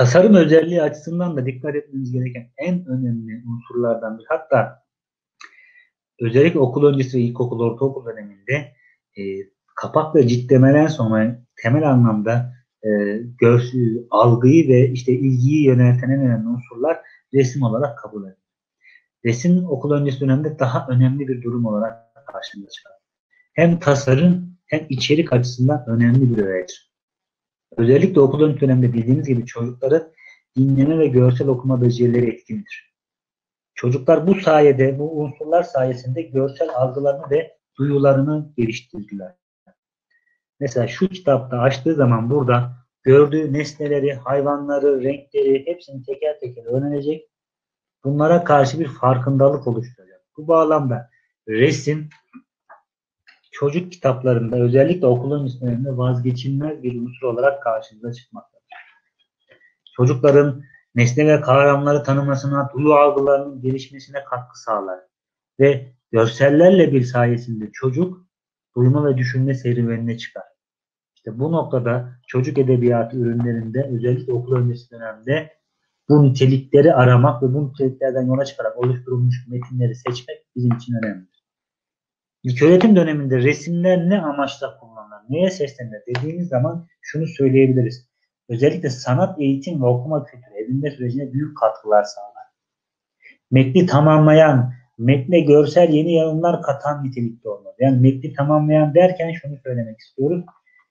Tasarım özelliği açısından da dikkat etmemiz gereken en önemli unsurlardan biri. Hatta özellikle okul öncesi ve ilkokul, ortaokul döneminde e, kapak ve ciltlemeden sonra temel anlamda algıyı ve işte ilgiyi yönelten en önemli unsurlar resim olarak kabul edilir. Resim okul öncesi dönemde daha önemli bir durum olarak karşımıza çıkar. Hem tasarım hem içerik açısından önemli bir öğedir. Özellikle okul öncesi dönemde bildiğiniz gibi çocukların dinleme ve görsel okuma becerileri etkindir. Çocuklar bu sayede, bu unsurlar sayesinde görsel algılarını ve duyularını geliştirdiler. Mesela şu kitapta açtığı zaman burada gördüğü nesneleri, hayvanları, renkleri hepsini teker teker öğrenecek. Bunlara karşı bir farkındalık oluşturacak. Bu bağlamda resim çocuk kitaplarında özellikle okul öncesinde vazgeçilmez bir unsur olarak karşımıza çıkmaktadır. Çocukların nesne ve kavramları tanımasına, duyu algılarının gelişmesine katkı sağlar. Ve görsellerle bir sayesinde çocuk duyma ve düşünme serüvenine çıkar. İşte bu noktada çocuk edebiyatı ürünlerinde özellikle okul öncesi dönemde bu nitelikleri aramak ve bu niteliklerden yola çıkarak oluşturulmuş metinleri seçmek bizim için önemlidir. İlköğretim döneminde resimler ne amaçla kullanılır, neye seslenir dediğimiz zaman şunu söyleyebiliriz. Özellikle sanat, eğitim ve okuma kültürü edinme sürecine büyük katkılar sağlar. Metni tamamlayan, metne görsel yeni yorumlar katan nitelikte olmalı. Yani metni tamamlayan derken şunu söylemek istiyorum.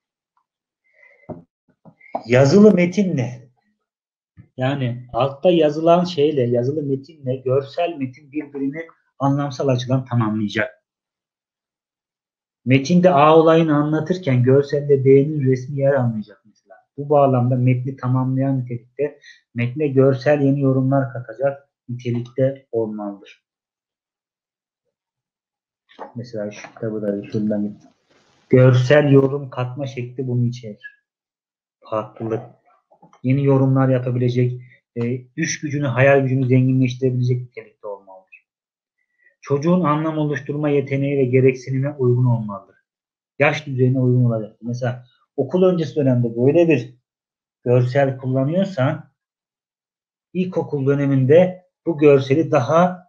Yazılı metinle, yani altta yazılan şeyle, yazılı metinle görsel metin birbirini anlamsal açıdan tamamlayacak. Metinde A olayını anlatırken görselde B'nin resmi yer almayacak mesela. Bu bağlamda metni tamamlayan nitelikte, metne görsel yeni yorumlar katacak nitelikte olmalıdır. Mesela şu kitabı da şuradan görsel yorum katma şekli bunu içerir. Farklılık. Yeni yorumlar yapabilecek, düş gücünü, hayal gücünü zenginleştirebilecek nitelikte olmalıdır. Çocuğun anlam oluşturma yeteneği ve gereksinime uygun olmalıdır. Yaş düzeyine uygun olacak. Mesela okul öncesi dönemde böyle bir görsel kullanıyorsan ilkokul döneminde bu görseli daha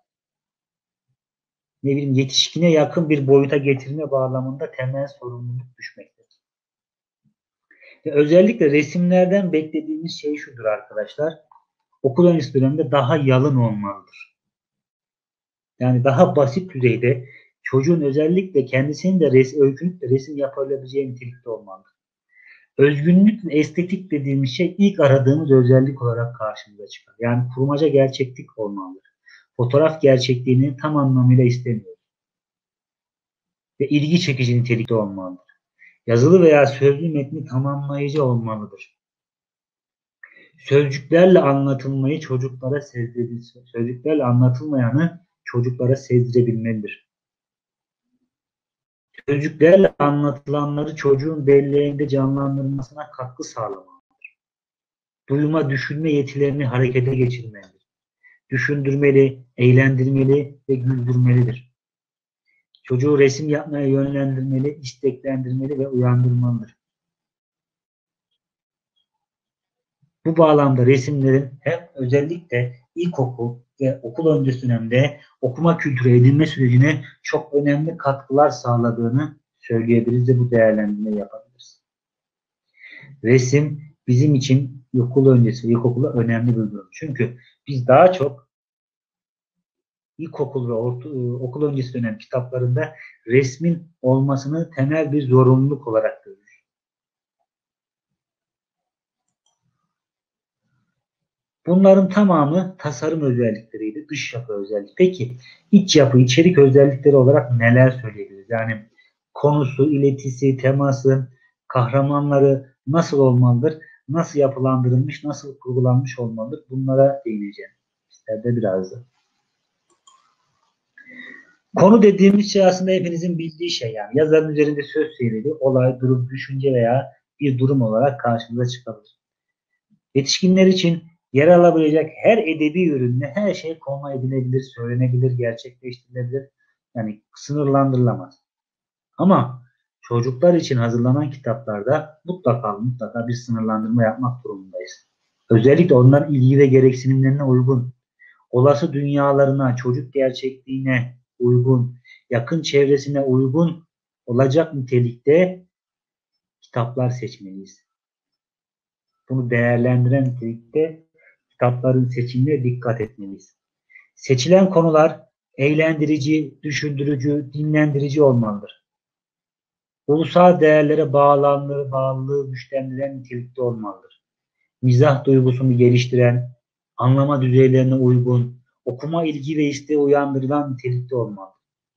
yetişkine yakın bir boyuta getirme bağlamında temel sorumluluk düşmektedir. Ve özellikle resimlerden beklediğimiz şey şudur arkadaşlar. Okul öncesi dönemde daha yalın olmalıdır. Yani daha basit düzeyde çocuğun özellikle kendisinin de öykünüp de resim yapabileceği nitelikte olmalıdır. Özgünlük ve estetik dediğimiz şey ilk aradığımız özellik olarak karşımıza çıkar. Yani kurmaca gerçeklik olmalıdır. Fotoğraf gerçekliğini tam anlamıyla istemiyoruz. Ve ilgi çekici nitelikte olmalıdır. Yazılı veya sözlü metni tamamlayıcı olmalıdır. Sözcüklerle anlatılmayı çocuklara sezdirebilmelidir. Sözcüklerle anlatılmayanı çocuklara sezdirebilmelidir. Sözcüklerle anlatılanları çocuğun belleğinde canlandırmasına katkı sağlamalıdır. Duyma, düşünme yetilerini harekete geçirmelidir. Düşündürmeli, eğlendirmeli ve güldürmelidir. Çocuğu resim yapmaya yönlendirmeli, isteklendirmeli ve uyandırmalıdır. Bu bağlamda resimlerin hem özellikle ilkokul ve okul öncesi dönemde okuma kültürü edinme sürecine çok önemli katkılar sağladığını söyleyebiliriz ve bu değerlendirmeyi yapabiliriz. Resim bizim için okul öncesi ve ilkokulda önemli bir durum. Çünkü biz daha çok ilkokul ve okul öncesi dönem kitaplarında resmin olmasını temel bir zorunluluk olarak görüyoruz. Bunların tamamı tasarım özellikleriydi, dış yapı özellikleri. Peki iç yapı, içerik özellikleri olarak neler söyleyebiliriz? Yani konusu, iletisi, teması, kahramanları nasıl olmalıdır? Nasıl yapılandırılmış, nasıl kurgulanmış olmalıdır? Bunlara değineceğim. İsteride biraz da. Konu dediğimiz şey aslında hepinizin bildiği şey yani. Yazarın üzerinde söz seyredi, olay, durum, düşünce veya bir durum olarak karşımıza çıkabilir. Yetişkinler için yer alabilecek her edebi ürünle her şey konu edilebilir, söylenebilir, gerçekleştirilebilir. Yani sınırlandırılamaz. Ama çocuklar için hazırlanan kitaplarda mutlaka bir sınırlandırma yapmak durumundayız. Özellikle onların ilgi ve gereksinimlerine uygun, olası dünyalarına, çocuk gerçekliğine uygun, yakın çevresine uygun olacak nitelikte kitaplar seçmeliyiz. Bunu değerlendiren nitelikte kitapların seçimine dikkat etmeliyiz. Seçilen konular eğlendirici, düşündürücü, dinlendirici olmalıdır. Ulusal değerlere bağlılığı güçlendiren nitelikte olmalıdır. Mizah duygusunu geliştiren, anlama düzeylerine uygun, okuma ilgi ve isteği uyandırılan nitelikte olmalıdır.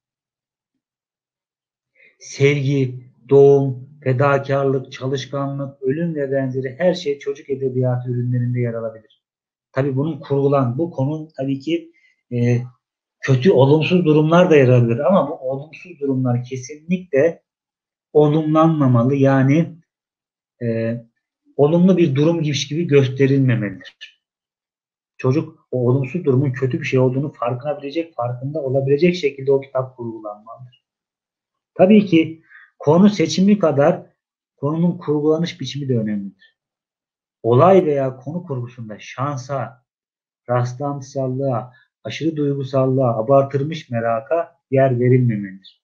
Sevgi, doğum, fedakarlık, çalışkanlık, ölüm ve benzeri her şey çocuk edebiyatı ürünlerinde yer alabilir. Tabii bunun bu konu tabii ki kötü, olumsuz durumlar da yer alabilir ama bu olumsuz durumlar kesinlikle olumlanmamalı. Yani e, olumlu bir durum gibi gösterilmemelidir. Çocuk o olumsuz durumun kötü bir şey olduğunu farkında olabilecek şekilde o kitap kurgulanmalıdır. Tabii ki konu seçimi kadar konunun kurgulanış biçimi de önemlidir. Olay veya konu kurgusunda şansa, rastlantısallığa, aşırı duygusallığa, abartılmış meraka yer verilmemelidir.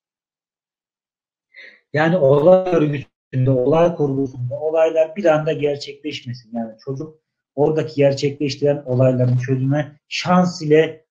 Yani olay örgüsünde, olay kurgusunda olaylar bir anda gerçekleşmesin. Yani çocuk oradaki gerçekleştiren olayların çözüme şans ile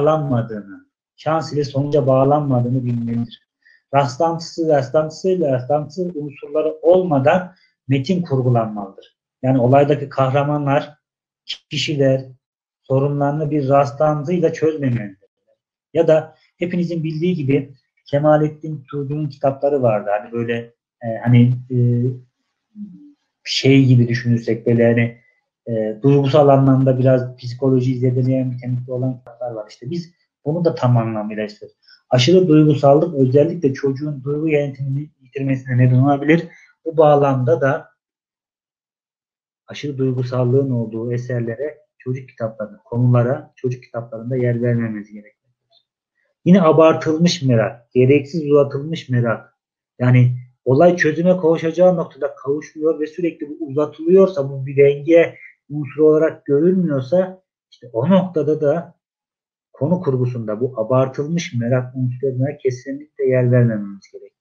sonuca bağlanmadığını bilmelidir. Rastlantısız unsurları olmadan metin kurgulanmalıdır. Yani olaydaki kahramanlar, kişiler sorunlarını bir rastlantıyla çözmemelidir. Ya da hepinizin bildiği gibi Kemalettin Tuğcu'nun kitapları vardı. Hani böyle şey gibi düşünürsek böyle duygusal anlamda biraz psikoloji zedeleyen nitelikte olan kitaplar var. İşte biz bunu da tam anlamıyla istiyoruz. Aşırı duygusallık özellikle çocuğun duygu yönetimini yitirmesine neden olabilir. Bu bağlamda da aşırı duygusallığın olduğu eserlere, çocuk kitaplarında yer vermemiz gerekir. Yine abartılmış merak, gereksiz uzatılmış merak. Yani olay çözüme kavuşacağı noktada kavuşmuyor ve sürekli bu uzatılıyorsa, bu bir denge unsuru olarak görülmüyorsa, işte o noktada da konu kurgusunda bu abartılmış merak unsurlarına kesinlikle yer vermememiz gerekir.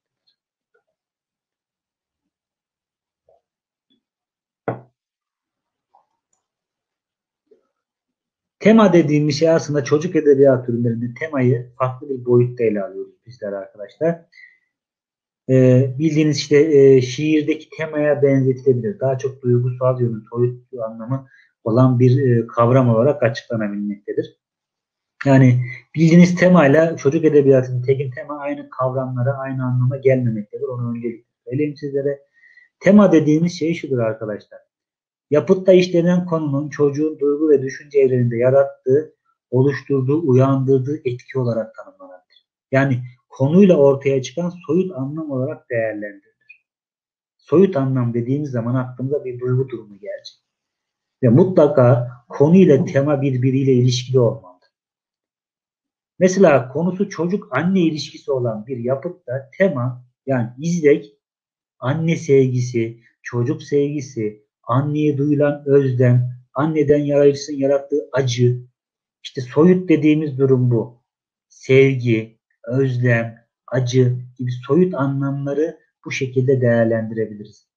Tema dediğimiz şey aslında çocuk edebiyat ürünlerinde temayı farklı bir boyutta ele alıyoruz bizler arkadaşlar. Bildiğiniz işte şiirdeki temaya benzetilebilir. Daha çok duygusal yönü, soyut bir anlamı olan bir kavram olarak açıklanabilmektedir. Yani bildiğiniz temayla çocuk edebiyatının tekin tema aynı kavramlara, aynı anlama gelmemektedir. Onu öncelikle söyleyeyim sizlere. Tema dediğimiz şey şudur arkadaşlar. Yapıtta işlenen konunun çocuğun duygu ve düşünce evreninde yarattığı, oluşturduğu, uyandırdığı etki olarak tanımlanabilir. Yani konuyla ortaya çıkan soyut anlam olarak değerlendirilir. Soyut anlam dediğimiz zaman aklımıza bir duygu durumu gelecek. Ve mutlaka konu ile tema birbiriyle ilişkili olmalı. Mesela konusu çocuk-anne ilişkisi olan bir yapıtta tema, yani izlek, anne sevgisi, çocuk sevgisi, anneye duyulan özlem, anneden yarattığı acı, işte soyut dediğimiz durum bu. Sevgi, özlem, acı gibi soyut anlamları bu şekilde değerlendirebiliriz.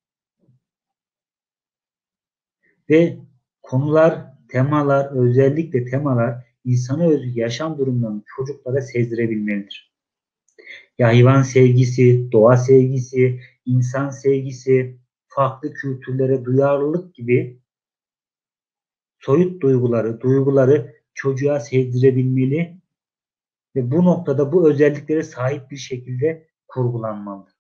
Ve özellikle temalar insana özgü yaşam durumlarını çocuklara sezdirebilmelidir. Ya hayvan sevgisi, doğa sevgisi, insan sevgisi, farklı kültürlere duyarlılık gibi soyut duyguları çocuğa sevdirebilmeli ve bu noktada bu özelliklere sahip bir şekilde kurgulanmalıdır.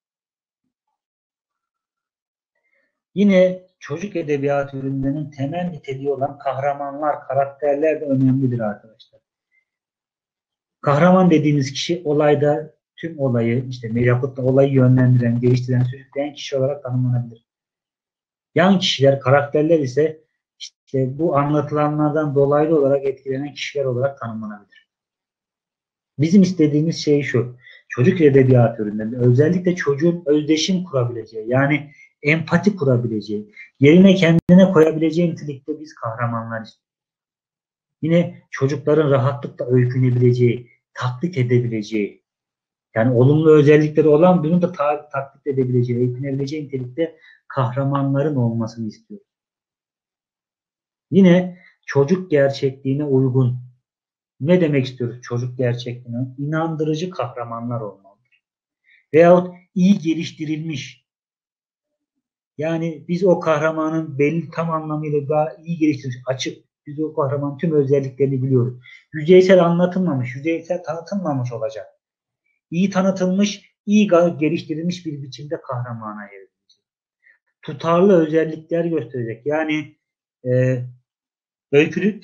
Yine çocuk edebiyatı ürünlerinin temel niteliği olan karakterler de önemlidir arkadaşlar. Kahraman dediğiniz kişi olayda tüm olayı, işte yapıp da olayı yönlendiren, geliştiren, sürükleyen kişi olarak tanımlanabilir. Yan kişiler, karakterler ise işte bu anlatılanlardan dolaylı olarak etkilenen kişiler olarak tanımlanabilir. Bizim istediğimiz şey şu: çocuk edebiyatı ürünlerinde özellikle çocuğun özdeşim kurabileceği, yani empati kurabileceği, yerine kendine koyabileceği nitelikte biz kahramanlar istiyoruz. Yine çocukların rahatlıkla öykünebileceği, taklit edebileceği, yani olumlu özellikleri olan bunu da taklit edebileceği, öykünebileceği nitelikte kahramanların olmasını istiyoruz. Yine çocuk gerçekliğine uygun. Ne demek istiyoruz çocuk gerçekliğine? İnandırıcı kahramanlar olmalıdır. Veyahut iyi geliştirilmiş. Yani biz o kahramanın belli tam anlamıyla daha iyi geliştirilmiş, açık. Biz o kahramanın tüm özelliklerini biliyoruz. Yüzeysel anlatılmamış, yüzeysel tanıtılmamış olacak. İyi tanıtılmış, iyi geliştirilmiş bir biçimde kahramana evrilecek. Tutarlı özellikler gösterecek. Yani öykünün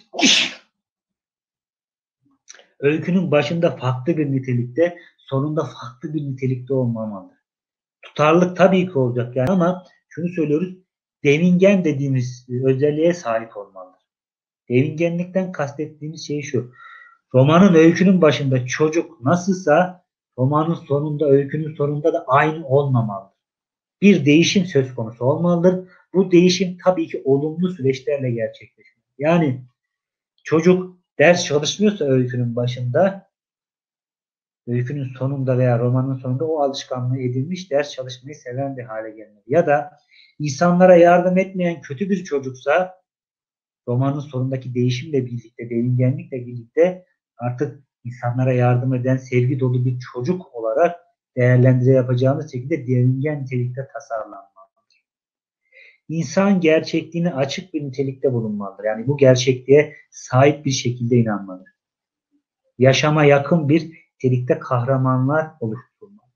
başında farklı bir nitelikte, sonunda farklı bir nitelikte olmamalıdır. Tutarlılık tabii ki olacak yani ama şunu söylüyoruz, devingen dediğimiz özelliğe sahip olmalıdır. Devingenlikten kastettiğimiz şey şu. Romanın, öykünün başında çocuk nasılsa romanın sonunda, öykünün sonunda da aynı olmamalıdır. Bir değişim söz konusu olmalıdır. Bu değişim tabii ki olumlu süreçlerle gerçekleşir. Yani çocuk ders çalışmıyorsa öykünün başında, öykünün sonunda veya romanın sonunda o alışkanlığı edinmiş, ders çalışmayı seven bir hale gelmeli. Ya da insanlara yardım etmeyen kötü bir çocuksa romanın sonundaki değişimle birlikte, devingenlikle birlikte artık insanlara yardım eden sevgi dolu bir çocuk olarak değerlendire yapacağımız şekilde devingen nitelikte tasarlanmalıdır. İnsan gerçekliğine açık bir nitelikte bulunmalıdır. Yani bu gerçekliğe sahip bir şekilde inanmalıdır. Yaşama yakın bir nitelikte kahramanlar oluşturulmalıdır.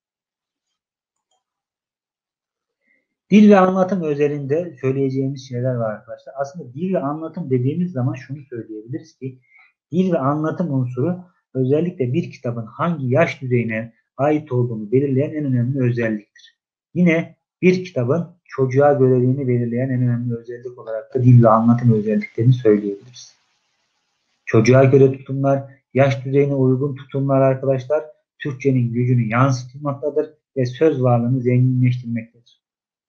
Dil ve anlatım özelinde söyleyeceğimiz şeyler var arkadaşlar. Aslında dil ve anlatım dediğimiz zaman şunu söyleyebiliriz ki dil ve anlatım unsuru özellikle bir kitabın hangi yaş düzeyine ait olduğunu belirleyen en önemli özelliktir. Yine bir kitabın çocuğa göreliğini belirleyen en önemli özellik olarak da dil ve anlatım özelliklerini söyleyebiliriz. Çocuğa göre tutumlar, yaş düzeyine uygun tutumlar arkadaşlar Türkçenin gücünü yansıtmaktadır ve söz varlığını zenginleştirmektedir.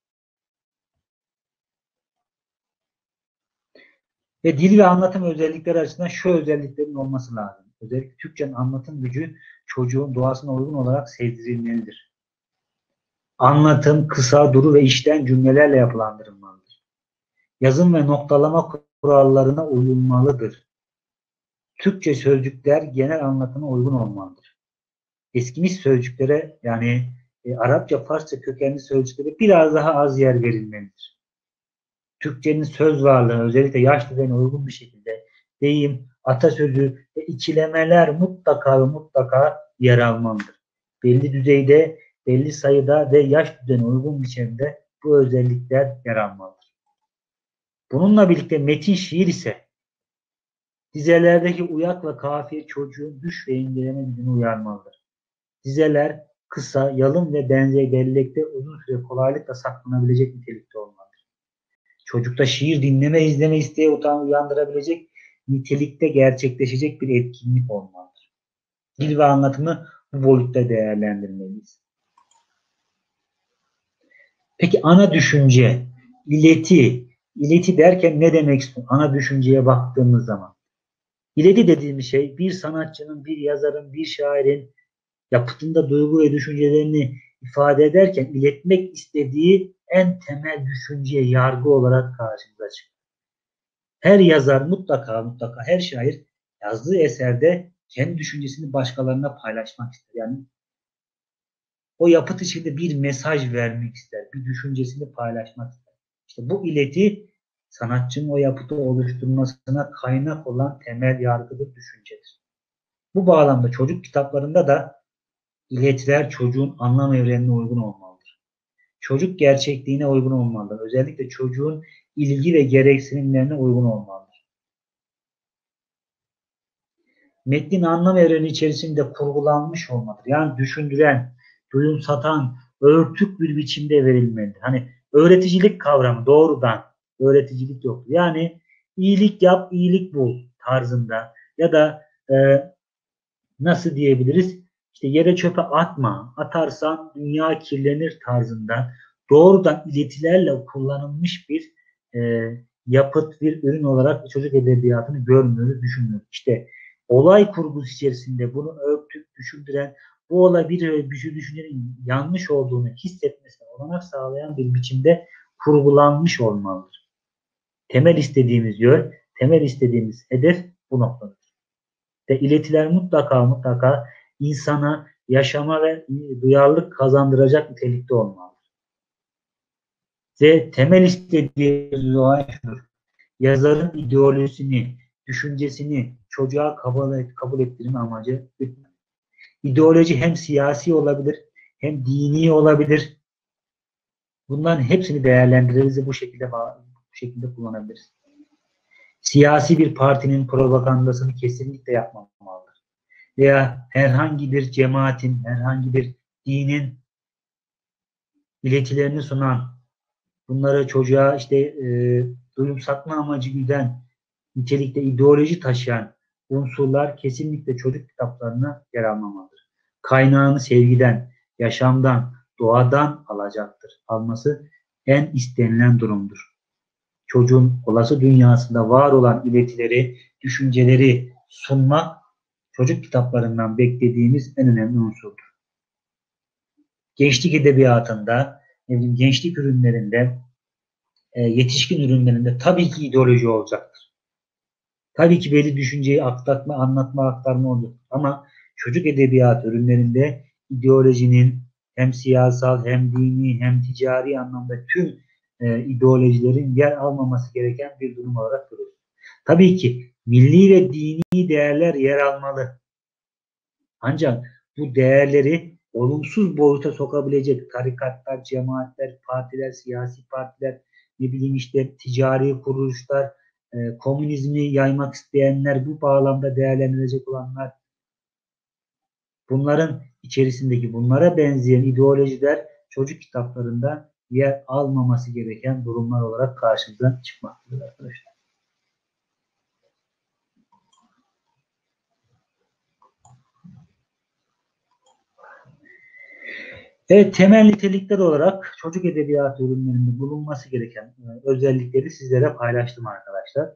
Ve dil ve anlatım özellikleri açısından şu özelliklerin olması lazım. Özellikle Türkçenin anlatım gücü çocuğun doğasına uygun olarak sevdirilmelidir. Anlatım kısa, duru ve işten cümlelerle yapılandırılmalıdır. Yazım ve noktalama kurallarına uyulmalıdır. Türkçe sözcükler genel anlatıma uygun olmalıdır. Eskimiş sözcüklere yani Arapça, Farsça kökenli sözcüklere biraz daha az yer verilmelidir. Türkçenin söz varlığı özellikle yaş düzeyine uygun bir şekilde deyim, atasözü ve ikilemeler mutlaka ve mutlaka yer almalıdır. Belli düzeyde, belli sayıda ve yaş düzeyine uygun biçimde bu özellikler yer almalıdır. Bununla birlikte metin şiir ise dizelerdeki uyak ve kafiye çocuğun düş ve inceleme gücünü uyarmalıdır. Dizeler kısa, yalın ve benzeri bellekte uzun süre kolaylıkla saklanabilecek nitelikte olmalıdır. Çocukta şiir dinleme, izleme isteği uyandırabilecek nitelikte gerçekleşecek bir etkinlik olmalıdır. Dil ve anlatımı bu boyutta değerlendirmeliyiz. Peki ana düşünce, ileti derken ne demek istiyor? Ana düşünceye baktığımız zaman. İleti dediğimiz şey bir sanatçının, bir yazarın, bir şairin yapıtında duygu ve düşüncelerini ifade ederken iletmek istediği en temel düşünce, yargı olarak karşımıza çıkıyor. Her yazar mutlaka her şair yazdığı eserde kendi düşüncesini başkalarına paylaşmak ister. Yani o yapıt içinde bir mesaj vermek ister, bir düşüncesini paylaşmak ister. İşte bu ileti sanatçının o yapıtı oluşturmasına kaynak olan temel yargıdır, düşüncedir. Bu bağlamda çocuk kitaplarında da iletiler çocuğun anlam evrenine uygun olmalıdır. Çocuk gerçekliğine uygun olmalıdır. Özellikle çocuğun ilgi ve gereksinimlerine uygun olmalıdır. Metnin anlam evreni içerisinde kurgulanmış olmalıdır. Yani düşündüren, duyumsatan, örtük bir biçimde verilmelidir. Hani öğreticilik kavramı doğrudan öğreticilik yoktur. Yani iyilik yap, iyilik bul tarzında ya da nasıl diyebiliriz? İşte yere çöpe atma, atarsan dünya kirlenir tarzında doğrudan iletilerle kullanılmış bir yapıt, bir ürün olarak çocuk edebiyatını görmüyoruz, düşünmüyoruz. İşte olay kurgusu içerisinde bunu örtüp düşündüren, bu olay bir düşüncenin yanlış olduğunu hissetmesine olanak sağlayan bir biçimde kurgulanmış olmalıdır. Temel istediğimiz yön, temel istediğimiz hedef bu noktadır. Ve iletiler mutlaka insana yaşama ve duyarlılık kazandıracak nitelikte olmalıdır. Ve temel istediğimiz olay şudur: yazarın ideolojisini, düşüncesini çocuğa kabul ettirme amacı gütmez. İdeoloji hem siyasi olabilir, hem dini olabilir. Bunların hepsini değerlendiririz ve bu şekilde kullanabiliriz. Siyasi bir partinin propagandasını kesinlikle yapmamalıdır. Veya herhangi bir cemaatin, herhangi bir dinin iletilerini sunan, bunları çocuğa duyumsatma amacı güden, nitelikte ideoloji taşıyan unsurlar kesinlikle çocuk kitaplarına yer almamalıdır. Kaynağını sevgiden, yaşamdan, doğadan alacaktır. Alması en istenilen durumdur. Çocuğun olası dünyasında var olan iletileri, düşünceleri sunmak çocuk kitaplarından beklediğimiz en önemli unsurdur. Gençlik edebiyatında, gençlik ürünlerinde, yetişkin ürünlerinde tabii ki ideoloji olacaktır. Tabii ki belli düşünceyi aktarma olacak. Ama çocuk edebiyat ürünlerinde ideolojinin hem siyasal, hem dini, hem ticari anlamda tüm ideolojilerin yer almaması gereken bir durum olarak görüyoruz. Tabii ki milli ve dini değerler yer almalı. Ancak bu değerleri olumsuz boyuta sokabilecek tarikatlar, cemaatler, partiler, siyasi partiler, ticari kuruluşlar, komünizmi yaymak isteyenler, bu bağlamda değerlendirilecek olanlar, bunların içerisindeki bunlara benzeyen ideolojiler çocuk kitaplarında yer almaması gereken durumlar olarak karşımıza çıkmaktadır arkadaşlar. Evet, temel nitelikler olarak çocuk edebiyatı ürünlerinde bulunması gereken özellikleri sizlere paylaştım arkadaşlar.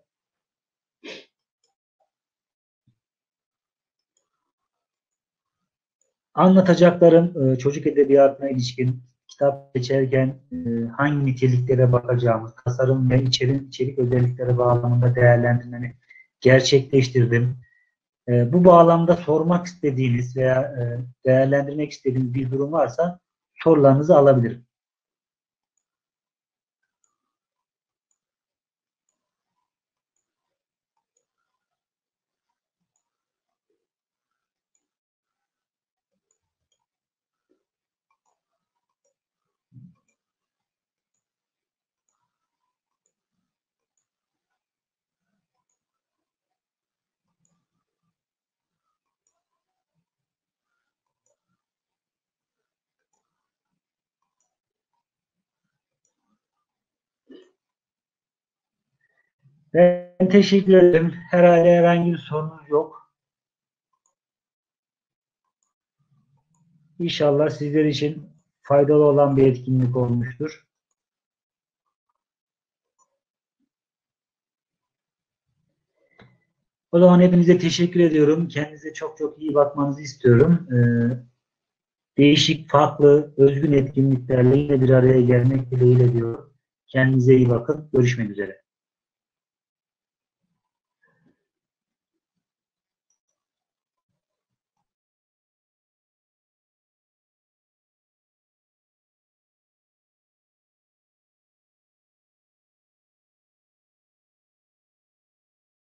Anlatacaklarım çocuk edebiyatına ilişkin kitap seçerken hangi niteliklere bakacağımız, tasarım ve içerik özellikleri bağlamında değerlendirmeni gerçekleştirdim. Bu bağlamda sormak istediğiniz veya değerlendirmek istediğiniz bir durum varsa sorularınızı alabilirim. Ben teşekkür ederim. Herhangi bir sorunuz yok. İnşallah sizler için faydalı olan bir etkinlik olmuştur. O zaman hepinize teşekkür ediyorum. Kendinize çok çok iyi bakmanızı istiyorum. Değişik, farklı, özgün etkinliklerle yine bir araya gelmek dileğiyle diyorum. Kendinize iyi bakın. Görüşmek üzere.